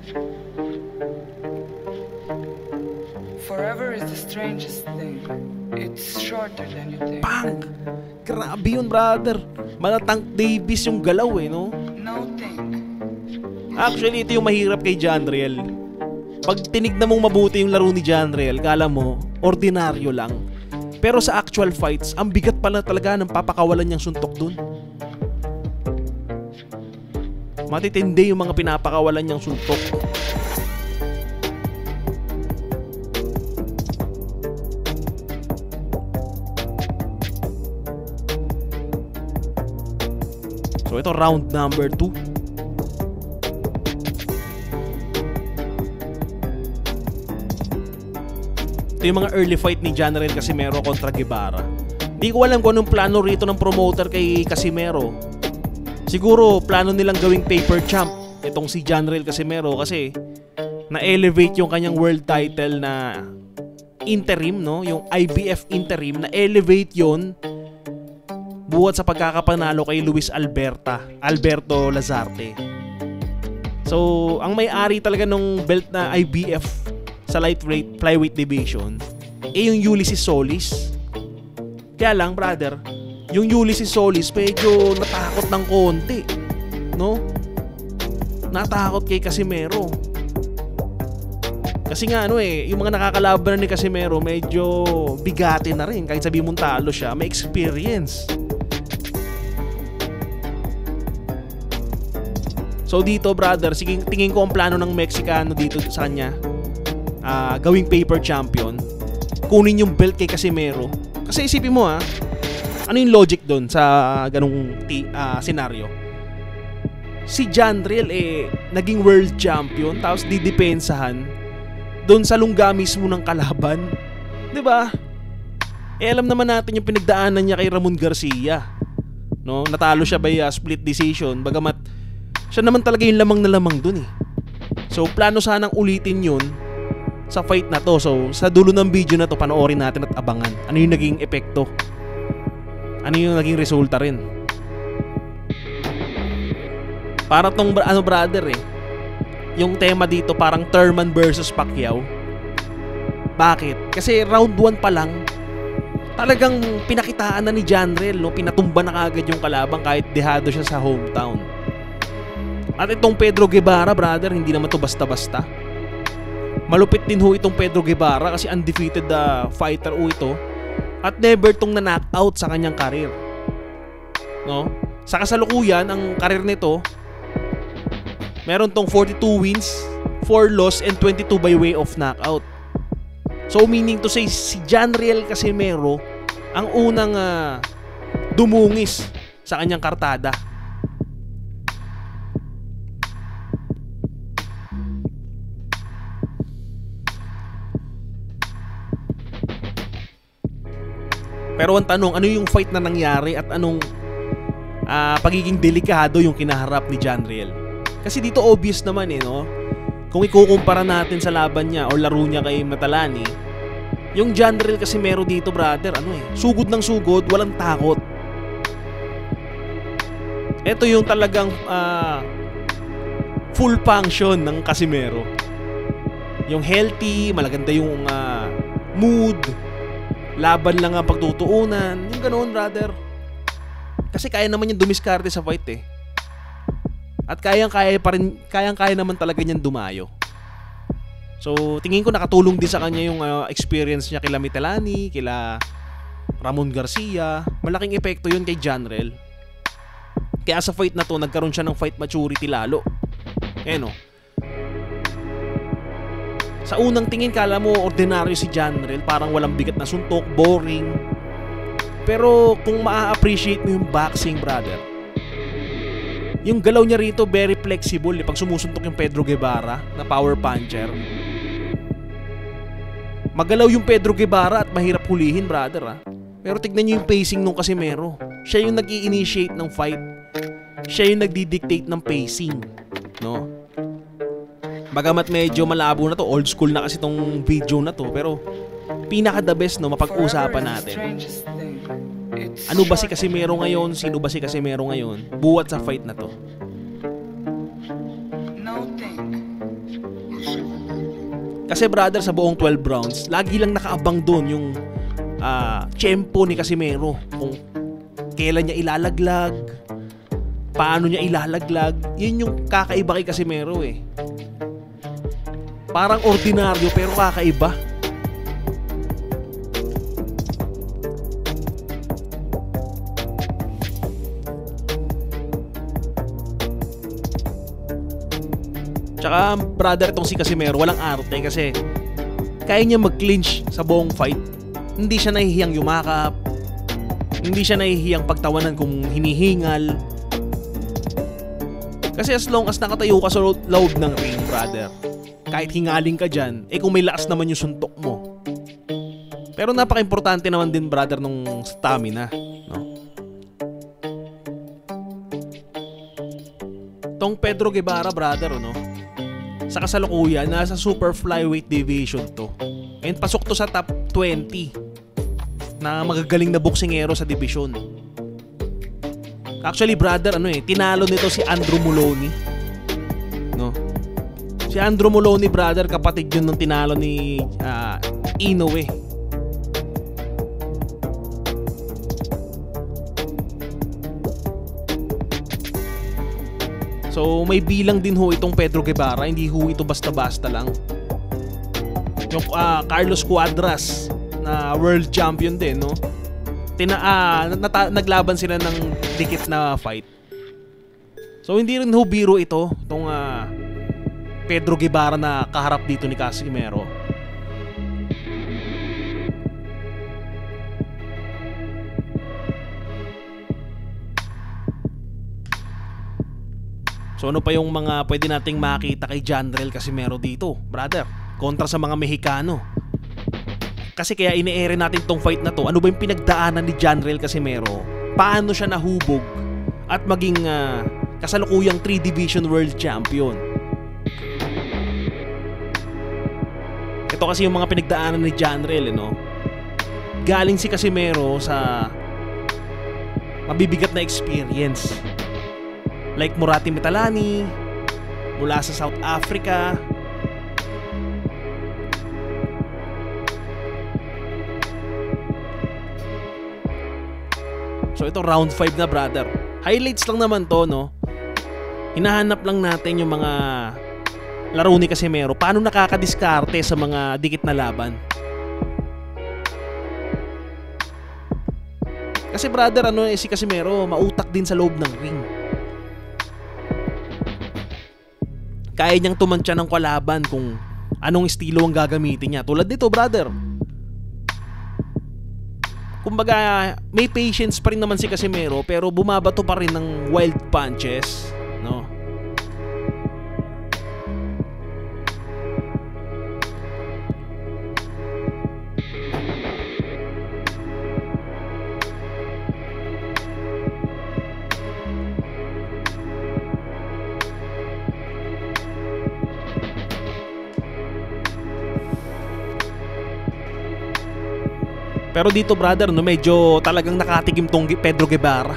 Forever is the strangest thing. It's shorter than you think. Bang! Grabe yun, brother. Malatang Davis yung galaw, no? No think. Actually, ito yung mahirap kay Janriel. Pag tinignan mong mabuti yung laro ni Janriel, kala mo, ordinaryo lang. Pero sa actual fights, ang bigat pala talaga ng papakawalan niyang suntok dun. Matitindi yung mga pinapakawalan niyang suntok. So ito, round number 2. Ito yung mga early fight ni Janriel Casimero kontra Guevara. Di ko alam kung anong plano rito ng promoter kay Casimero. Siguro plano nilang gawing paper champ itong si Janriel Casimero kasi na-elevate yung kanyang world title na interim, no? Yung IBF interim, na-elevate yon buhat sa pagkakapanalo kay Luis Alberto Lazarte. So, ang may-ari talaga nung belt na IBF sa lightweight flyweight division yung Ulysses Solis. Kaya lang, brother, yung Ulysses Solis medyo natakot ng konti, no? Natakot kay Casimero. Kasi nga yung mga nakakalaban ni Casimero medyo bigati na rin. Kahit sabihin mong talo siya, may experience. So dito, brother, tingin ko ang plano ng Mexicano dito sa kanya, gawing paper champion, kunin yung belt kay Casimero. Kasi isipin mo ano yung logic doon sa ganung senaryo? Si Janriel naging world champion tapos didepensahan doon sa lungga mismo ng kalaban, 'di ba? Alam naman natin yung pinagdaanan niya kay Ramon Garcia, no? Natalo siya by split decision, bagamat siya naman talaga yung lamang na lamang doon So plano sanang ulitin yun sa fight na to. So sa dulo ng video na to, panoorin natin at abangan ano yung naging epekto, ano yung naging resulta rin. Para tong brother yung tema dito parang Thurman versus Pacquiao. Bakit? Kasi round 1 pa lang talagang pinakitaan na ni Janriel, no? Pinatumba na kagad yung kalabang kahit dehado siya sa hometown. At itong Pedro Guevara, brother, hindi naman to basta-basta. Malupit din itong Pedro Guevara kasi undefeated fighter ito. At never tong na-knockout sa kanyang karir, no? Sa kasalukuyan, ang karir nito, meron tong 42 wins, 4 loss, and 22 by way of knockout. So meaning to say, si Janriel Casimero ang unang dumungis sa kanyang kartada. Pero ang tanong, ano yung fight na nangyari at anong pagiging delikado yung kinaharap ni Janriel? Kasi dito obvious naman no? Kung ikukumpara natin sa laban niya o laro niya kay Matalani, yung Janriel kasi meron dito, brother, sugod ng sugod, walang takot. Ito yung talagang full function ng Casimero. Yung healthy, malaganda yung mood, laban lang ang pagtutuunan, yung ganoon, brother. Kasi kaya naman yung dumiskarte sa fight At kayang-kaya naman talaga niyan dumayo. So, tingin ko nakatulong din sa kanya yung experience niya kila Mitelani, kila Ramon Garcia. Malaking epekto yun kay Janriel. Kaya sa fight na to, nagkaroon siya ng fight maturity lalo. Sa unang tingin, kala mo ordinaryo si Janriel, parang walang bigat na suntok, boring. Pero kung maa-appreciate mo yung boxing, brother, yung galaw niya rito very flexible pag sumusuntok yung Pedro Guevara na power puncher. Magalaw yung Pedro Guevara at mahirap hulihin, brother. Pero tignan niyo yung pacing nung Casimero. Siya yung nag-i-initiate ng fight. Siya yung nagdi-dictate ng pacing, no? Bagamat medyo malabo na to, old school na kasi tong video na to, pero pinaka the best mapag-usapan natin. Ano ba si Casimero ngayon? Sino ba si Casimero ngayon? Buwat sa fight na to. Kasi brother, sa buong 12 rounds, lagi lang nakaabang doon yung tempo ni Casimero. Kung kailan niya ilalaglag, paano niya ilalaglag. Yun yung kakaiba kay Casimero Parang ordinaryo pero kakaiba. Tsaka brother, itong si Casimero walang arte kasi kaya niya mag-clinch sa buong fight. Hindi siya nahihiyang yumakap, hindi siya nahihiyang pagtawanan kung hinihingal. Kasi as long as nakatayo ka sa loob ng ring, brother, kahit hingaling ka dyan, kung may lakas naman yung suntok mo. Pero napaka-importante naman din, brother, nung stamina, no? Tong Pedro Guevara, brother, sa kasalukuyan, nasa super flyweight division to. And pasok to sa top 20 na magagaling na boksingero sa division. Actually, brother, tinalo nito si Andrew Moloney, no? Si Andrew Moloney, brother, kapatid yun nung tinalo ni Inoue. So may bilang din itong Pedro Guevara, hindi ito basta-basta lang. Yung Carlos Cuadras na world champion din, no? Naglaban sila ng dikit na fight. So hindi rin biro itong Pedro Guevara na kaharap dito ni Casimero. So ano pa yung mga pwede nating makita kay Janriel Casimero dito, brother? Kontra sa mga Mexicano. Kasi kaya ine-ere natin tong fight na to. Ano ba yung pinagdaanan ni Janriel Casimero? Paano siya nahubog at maging kasalukuyang 3 Division World Champion? Ito kasi yung mga pinagdaanan ni Janriel, Galing si Casimero sa mabibigat na experience. Like Murati Mitelani, mula sa South Africa. So ito round 5 na, brother. Highlights lang naman to, Hinahanap lang natin yung mga laro ni Casimero. Paano nakakadiskarte sa mga dikit na laban. Kasi brother, si Casimero mautak din sa loob ng ring. Kaya niyang tumantya ng kalaban kung anong estilo ang gagamitin niya. Tulad dito, brother. kumbaga may patience pa rin naman si Casimero pero bumabato pa rin ng wild punches, no? Pero dito brother, no, medyo talagang nakatikim tong Pedro Guevara.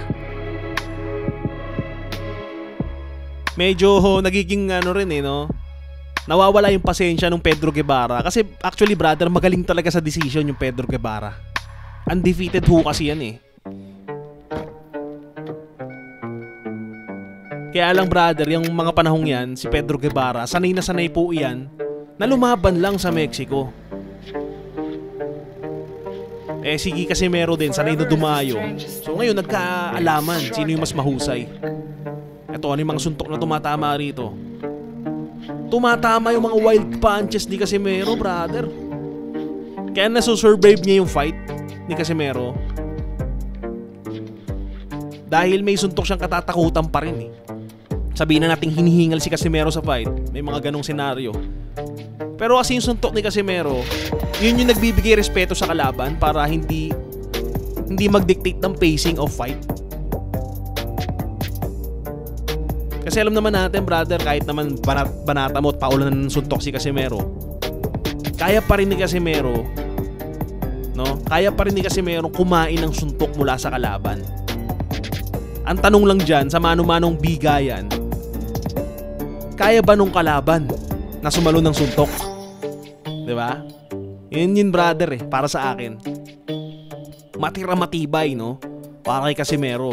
Medyo nagiging ano rin no. Nawawala yung pasensya ng Pedro Guevara. Kasi actually brother, magaling talaga sa decision yung Pedro Guevara. Undefeated ho kasi yan eh. Kaya lang brother, yung mga panahong yan, si Pedro Guevara, sanay na sanay po yan na lumaban lang sa Mexico. Eh sige Casimero din, sanay na dumayo. So ngayon nagkaalaman sino yung mas mahusay. Ito, ano yung mga suntok na tumatama rito? Tumatama yung mga wild punches ni Casimero, brother. Kaya nasusurvive niya yung fight ni Casimero. Dahil may suntok siyang katatakutan pa rin eh. Sabihin na nating hinihingal si Casimero sa fight. May mga ganong senaryo. Pero kasi yung suntok ni Casimero, yun yung nagbibigay respeto sa kalaban para hindi mag-dictate ng pacing of fight. Kasi alam naman natin brother, kahit naman banata mo at paulan ng suntok si Casimero, kaya pa rin ni Casimero, no? Kaya pa rin ni Casimero kumain ng suntok mula sa kalaban. Ang tanong lang dyan, sa mano-manong bigayan, kaya ba nung kalaban na sumalo ng suntok? Diba? Yun brother eh, para sa akin. Matira matibay, no? Para kay Casimero.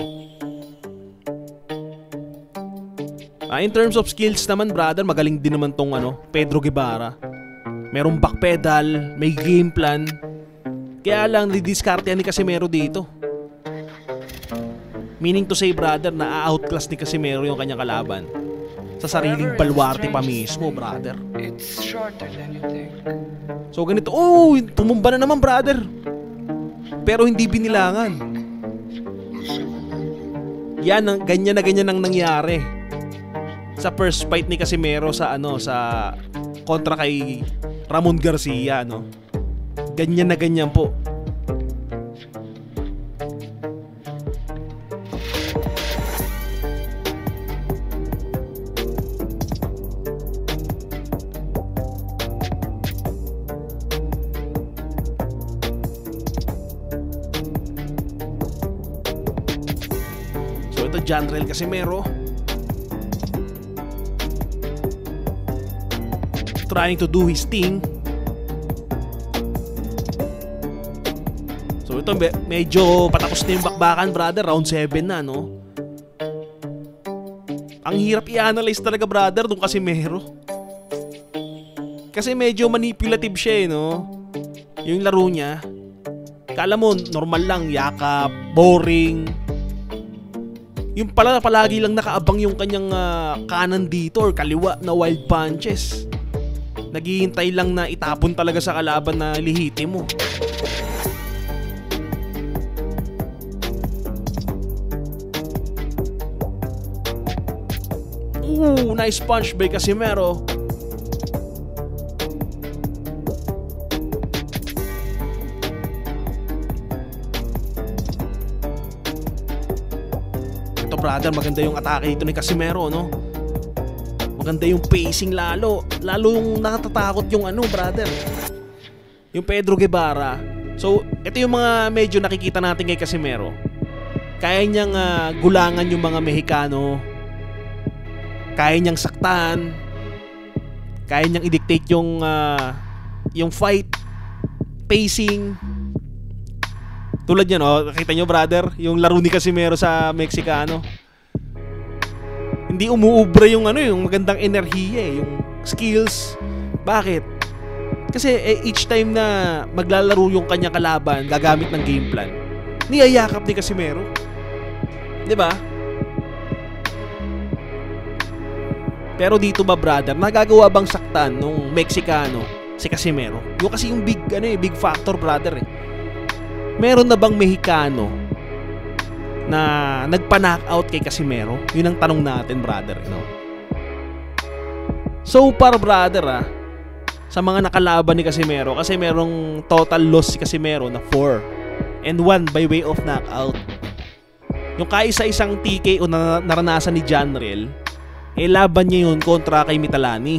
In terms of skills naman brother, magaling din naman tong Pedro Guevara. Merong back pedal, may game plan. Kaya lang didiskartehan ni Casimero dito. Meaning to say brother, na outclass ni Casimero yung kanyang kalaban sa sariling balwarte pa mismo brother. It's shorter than you think. So ganito, tumumba na naman brother. Pero hindi binilangan. Ganyan ang nangyari sa first fight ni Casimero sa kontra kay Ramon Garcia, no. Ganyan na ganyan po. Janriel Casimero trying to do his thing. So ito medyo patapos na yung bakbakan brother, round 7 na, no. Ang hirap i-analyze talaga brother tong Casimero. Kasi medyo manipulative siya no. Yung laro niya, kala mo normal lang, yakap, boring. Yung pala palagi lang nakaabang yung kanyang kanan dito or kaliwa na wild punches. Naghihintay lang na itapon talaga sa kalaban na lihitimo. Nice punch by Casimero. Brother, maganda yung atake dito ni Casimero, no? Maganda yung pacing lalo yung nakatatakot yung brother, yung Pedro Guevara. So ito yung mga medyo nakikita natin kay Casimero. Kaya niyang gulangan yung mga Mexicano, kaya niyang saktan, kaya niyang i-dictate yung fight pacing. Tulad yan, nakita nyo brother, yung laro ni Casimero sa Mexicano. Hindi umuubra yung yung magandang enerhiya yung skills. Bakit? Kasi each time na maglalaro yung kanyang kalaban, gagamit ng game plan, niyayakap ni Casimero. 'Di ba? Pero dito ba brother, nagagawa bang saktan nung Mexicano si Casimero? Yung kasi yung big factor brother eh. meron na bang Mexicano na nagpa-knockout kay Casimero? Yun ang tanong natin, brother, no? So far, brother, sa mga nakalaban ni Casimero, kasi merong total loss si Casimero na 4 and 1 by way of knockout. Yung kaisa-isang TKO na naranasan ni Janriel, laban niya yun kontra kay Mitalani,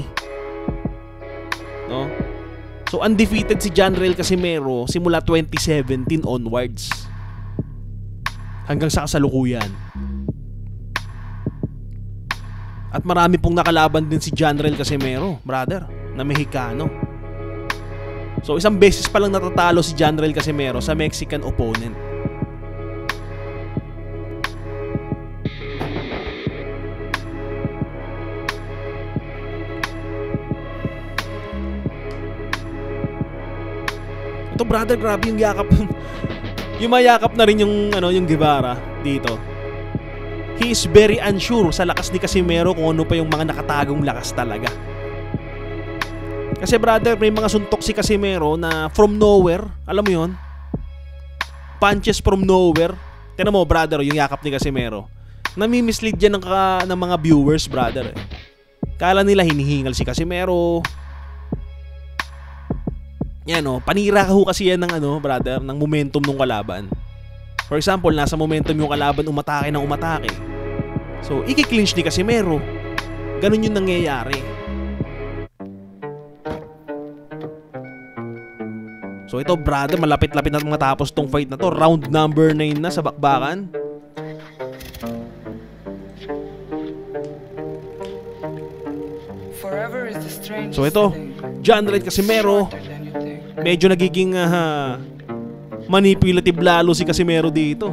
no? So undefeated si Janriel Casimero simula 2017 onwards hanggang sa kasalukuyan. At marami pong nakalaban din si Janriel Casimero, brother, na Mexicano. So isang beses pa lang natatalo si Janriel Casimero sa Mexican opponent. Ito, brother, grabe yung yakap. Yung mayakap na rin yung yung Guevara dito. He is very unsure sa lakas ni Casimero, kung ano pa yung mga nakatagong lakas talaga. Kasi, brother, may mga suntok si Casimero na from nowhere. Alam mo yun? Punches from nowhere. Tignan mo, brother, yung yakap ni Casimero. Nami-mislead yan ng mga viewers, brother. Kala nila hinihingal si Casimero. Yan, panira ho kasi yan ng brother, ng momentum ng kalaban. For example, nasa momentum yung kalaban, umatake ng umatake. So, iki-clinch ni Casimero. Ganun yung nangyayari. So, ito, brother, malapit-lapit na matapos tong fight na to. Round number 9 na sa bakbakan. So, ito, Janriel Casimero. Medyo nagiging manipulative lalo si Casimero dito.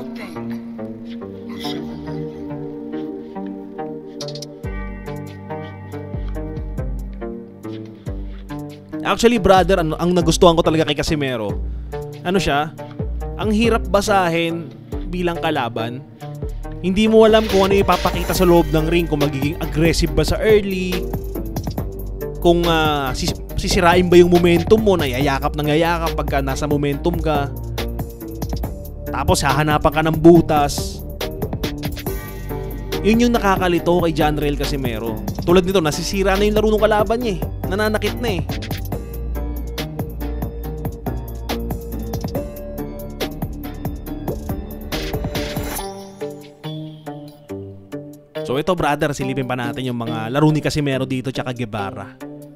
Actually, brother, ang nagustuhan ko talaga kay Casimero, siya, ang hirap basahin bilang kalaban. Hindi mo alam kung ano ipapakita sa loob ng ring, kung magiging aggressive ba sa early, kung sisirain ba yung momentum mo, nayayakap pagka nasa momentum ka, tapos hahanapan ka ng butas. Yun yung nakakalito kay Janriel Casimero. Tulad nito, nasisira na yung laro ng kalaban niya, nananakit na . So ito, brother, silipin pa natin yung mga laro ni Casimero dito tsaka Guevara.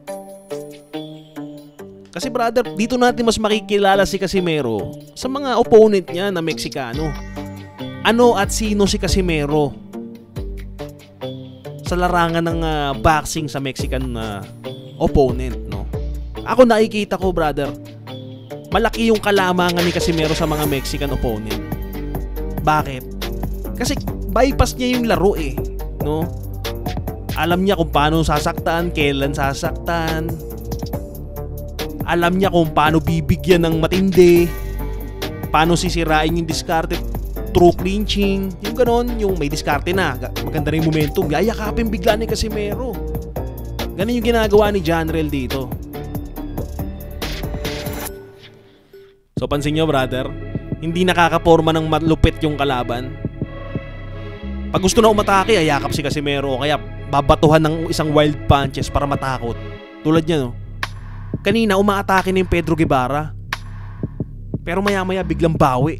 Kasi, brother, dito natin mas makikilala si Casimero sa mga opponent niya na Mexicano. Ano at sino si Casimero sa larangan ng boxing sa Mexican opponent, no? Ako nakikita ko, brother, malaki yung kalamangan ni Casimero sa mga Mexican opponent. Bakit? Kasi bypass niya yung laro no? Alam niya kung paano sasaktan, kailan sasaktan. Alam niya kung paano bibigyan ng matindi, paano sisirain yung diskarte through clinching, yung ganon, yung may diskarte na, maganda rin yung momentum, yayakapin bigla ni Casimero. Ganon yung ginagawa ni Janriel dito. So pansin nyo, brother, hindi nakakaporma ng malupit yung kalaban. Pag gusto na umatake, ayakap si Casimero, kaya babatuhan ng isang wild punches para matakot. Tulad niya, no? Kanina, umaatake na yung Pedro Guevara, pero maya-maya biglang bawi,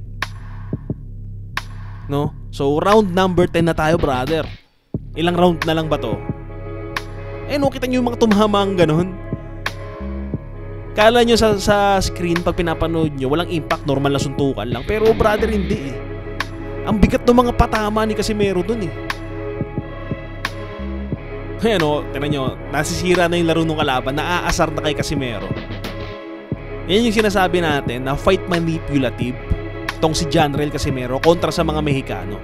no? So, round number 10 na tayo, brother. Ilang round na lang ba to? No, kita nyo yung mga tumhamang ganon. Kala nyo sa screen, pag pinapanood nyo, walang impact, normal na suntukan lang. Pero, brother, hindi Ang bigat ng mga patama ni Casimero dun Ayan tignan nyo, nasisira na yung laro ng kalaban, naaasar na kay Casimero. Yan yung sinasabi natin na fight manipulative tong si Janriel Casimero kontra sa mga Mexicano.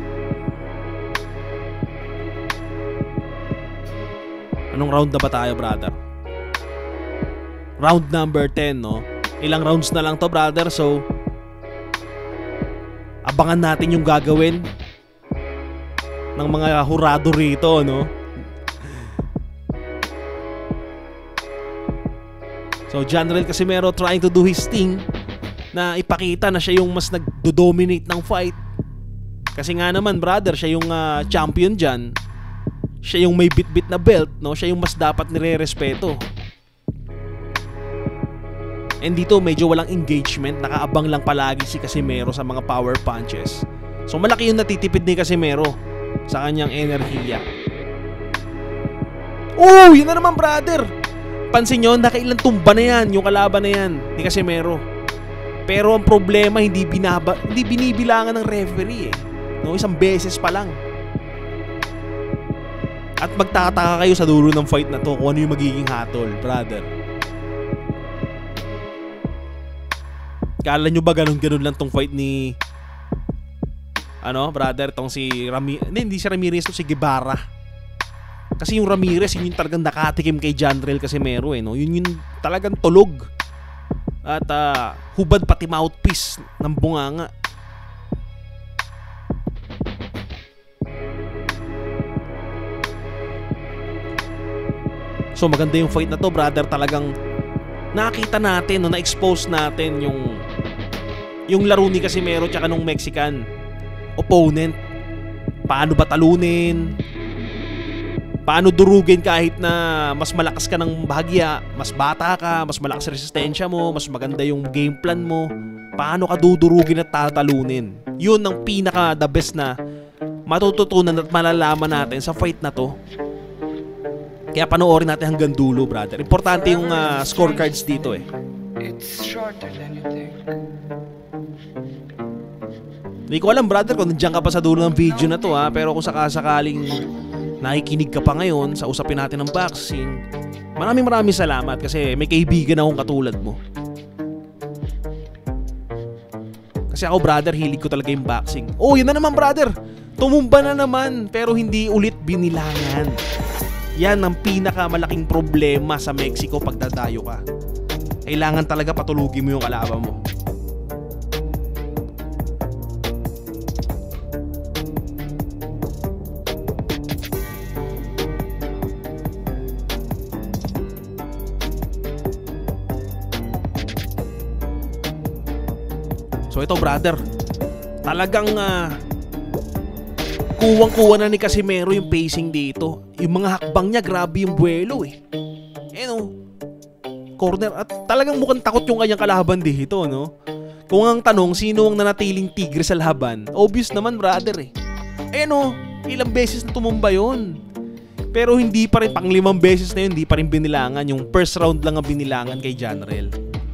Anong round na ba tayo, brother? Round number 10, no? Ilang rounds na lang to, brother, so abangan natin yung gagawin ng mga hurado rito, no? So, Janriel Casimero trying to do his thing. na ipakita na siya yung mas nagdo-dominate ng fight. Kasi nga naman brother, siya yung champion dyan. Siya yung may bit-bit na belt, no? Siya yung mas dapat nire-respeto. And dito medyo walang engagement, nakaabang lang palagi si Casimero sa mga power punches. So malaki yung natitipid ni Casimero sa kanyang enerhiya. Oh, yun na naman brother. Pansin nyo, nakailang tumba na yan yung kalaban na yan ni Casimero. Pero ang problema, hindi binibilangan ng referee eh. No, isang beses pa lang. At magtataka kayo sa dulo ng fight na to kung ano yung magiging hatol, brother. Kala nyo ba ganun-ganun lang tong fight ni brother, tong si Ramirez? Hindi si Ramirez, to si Guevara. Kasi yung Ramirez, yun yung talagang nakatikim kay Janriel Casimero eh, no? Yun yung talagang tulog. At hubad pati mouthpiece ng bunganga. So maganda yung fight na to brother. Talagang nakita natin, no, na-expose natin yung laro ni Casimero tsaka nung Mexican opponent. Paano ba talunin, paano durugin kahit na mas malakas ka ng bahagya, mas bata ka, mas malakas resistensya mo, mas maganda yung game plan mo. Paano ka dudurugin at tatalunin? Yun ang pinaka the best na matututunan at malalaman natin sa fight na to. Kaya panoorin natin hanggang dulo, brother. Importante yung scorecards dito eh. It's shorter than you think. Hindi ko alam, brother, kung nandiyan ka pa sa dulo ng video na to ha. Pero kung sakasakaling nakikinig ka pa ngayon sa usapin natin ng boxing, maraming salamat kasi may kaibigan akong katulad mo. Kasi ako, brother, hilig ko talaga yung boxing. Oh, yun na naman, brother. Tumumba na naman pero hindi ulit binilangan. Yan ang pinakamalaking problema sa Mexico pag dadayo ka. Kailangan talaga patulugin mo yung kalaban mo. So ito brother, talagang kuwang-kuwa na ni Casimero yung pacing dito. Yung mga hakbang niya, grabe yung buwelo eh. Corner. At talagang mukhang takot yung kanyang kalaban dito, no? Kung ang tanong, sino ang nanatiling tigre sa laban? Obvious naman, brother eh. Ilang beses na tumumba yun. Pero hindi pa rin, pang 5 beses na yun, hindi pa rin binilangan. Yung first round lang ang binilangan kay Janriel.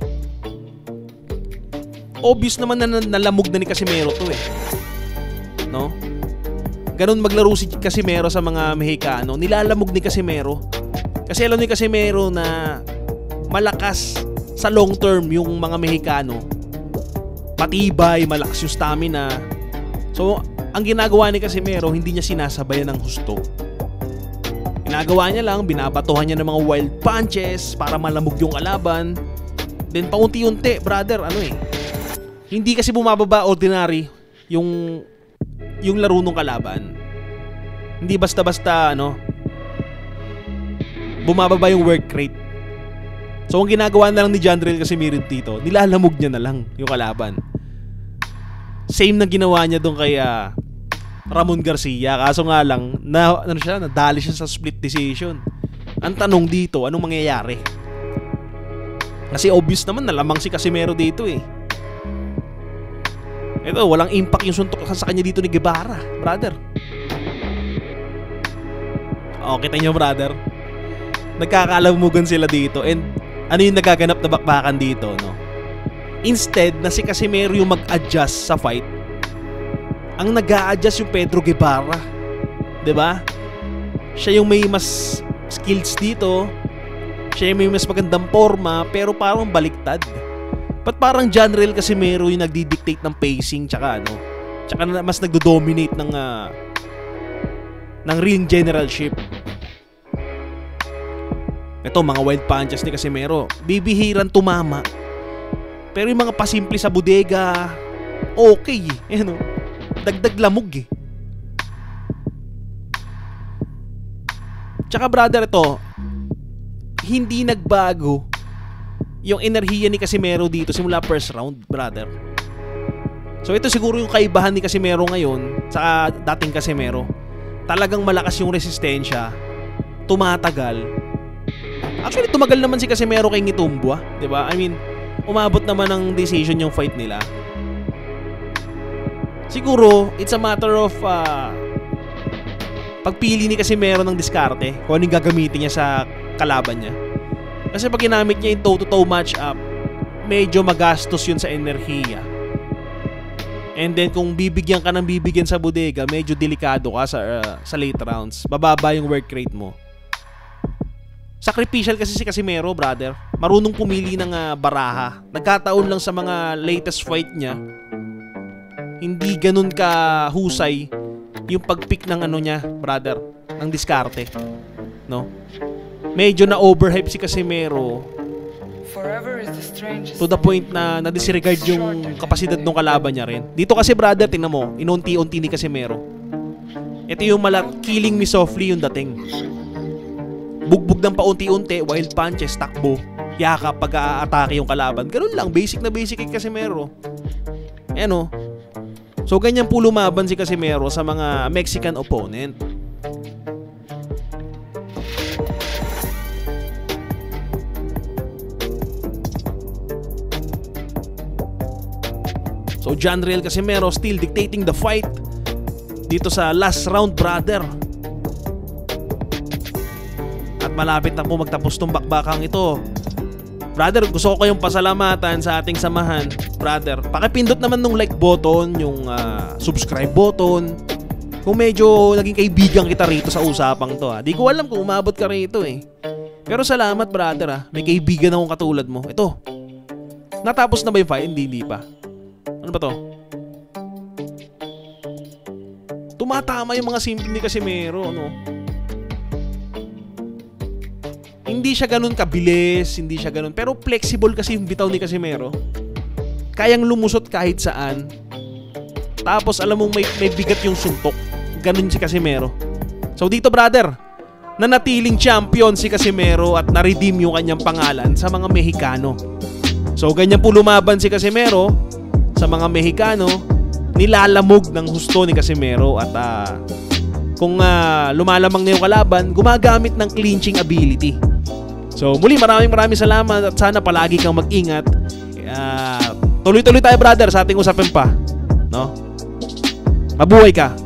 Obvious naman na nalamog na ni Casimero to eh. No? Ganun maglaro si Casimero sa mga Mexicano. Nilalamog ni Casimero. Kasi alam ni Casimero na malakas sa long term yung mga Mexicano. Matibay, malakas yung stamina. So, ang ginagawa ni Casimero, hindi niya sinasabayan ng husto. Ginagawa niya lang, binabatuhan niya ng mga wild punches para malamog yung kalaban. Then paunti-unti, brother, hindi kasi bumababa ordinary yung laro ng kalaban. Hindi basta-basta bumababa yung work rate. So ang ginagawa na lang ni Janriel Casimero dito, nilalamog niya na lang yung kalaban. Same na ginawa niya doon kay Ramon Garcia. Kaso nga lang nadali siya sa split decision. Ang tanong dito, anong mangyayari? Kasi obvious naman na lamang si Casimero dito eh. Ito, walang impact yung suntok sa kanya dito ni Guevara, brother. Kita nyo, brother. Nagkakalamugan sila dito. And ano yung nagaganap na bakbakan dito, no? Instead na si Casimero yung mag-adjust sa fight, ang nag-a-adjust yung Pedro Guevara. 'Di ba? Siya yung may mas skills dito. Siya yung may mas magandang forma, pero parang baliktad. Ba't parang Janriel Casimero yung nagdi-dictate ng pacing tsaka mas nagdo-dominate ng ring generalship. Ito, mga wild punches ni Casimero, bibihiran tumama. Pero yung mga pasimple sa bodega, okay eh. Dagdag lamog eh. Tsaka brother, ito, hindi nagbago yung enerhiya ni Casimero dito simula first round, brother. So ito siguro yung kaibahan ni Casimero ngayon sa dating Casimero. Talagang malakas yung resistensya, tumatagal. Actually, tumagal naman si Casimero kay Ngitumbua, 'di ba? I mean, umabot naman ng decision yung fight nila. Siguro, it's a matter of pagpili ni Casimero ng diskarte kung anong gagamitin niya sa kalaban niya. Kasi pag ginamit niya yung toe-to-toe match-up, medyo magastos yun sa enerhiya. And then kung bibigyan ka ng bibigyan sa bodega, medyo delikado ka sa late rounds. Bababa yung work rate mo. Sacrificial kasi si Casimero, brother. Marunong pumili ng baraha. Nagkataon lang sa mga latest fight niya, hindi ganun ka husay yung pag-pick ng ano niya, brother, ng diskarte, no? Medyo na overhype si Casimero to the point na na-disregard yung kapasidad ng kalaban niya rin. Dito kasi, brother, tingnan mo, inunti-unti ni Casimero. Ito yung killing me softly yung dating. Bugbog ng paunti-unti, wild punches, takbo, yakap pag-aatake yung kalaban. Ganun lang, basic na basic kay Casimero. Ayan o. So ganyan po lumaban si Casimero sa mga Mexican opponent. So Janriel Casimero still dictating the fight dito sa last round, brother. At malapit na po magtapos tong bakbakang ito. Brother, gusto ko kayong pasalamatan sa ating samahan. Brother, pakipindot naman nung like button, yung subscribe button. Kung medyo naging kaibigan kita rito sa usapang to, ha. Di ko alam kung umabot ka rito eh. Pero salamat, brother, ha. May kaibigan akong katulad mo. Ito, natapos na ba yung fight? Hindi pa. Ano ba to? Tumatama yung mga simple ni Casimero, no? Hindi siya ganun kabilis, hindi siya ganun. Pero flexible kasi yung bitaw ni Casimero. Kayang lumusot kahit saan. Tapos alam mong may bigat yung suntok. Ganun si Casimero. So dito, brother, nanatiling champion si Casimero at na-redeem yung kanyang pangalan sa mga Mexicano. So ganyan po lumaban si Casimero sa mga Mexicano. Nilalamog ng husto ni Casimero. At kung lumalamang na yung kalaban, gumagamit ng clinching ability. So muli, maraming salamat at sana palagi kang mag-ingat. Tuloy-tuloy tayo, brother, sa ating usapin pa, no? Mabuhay ka.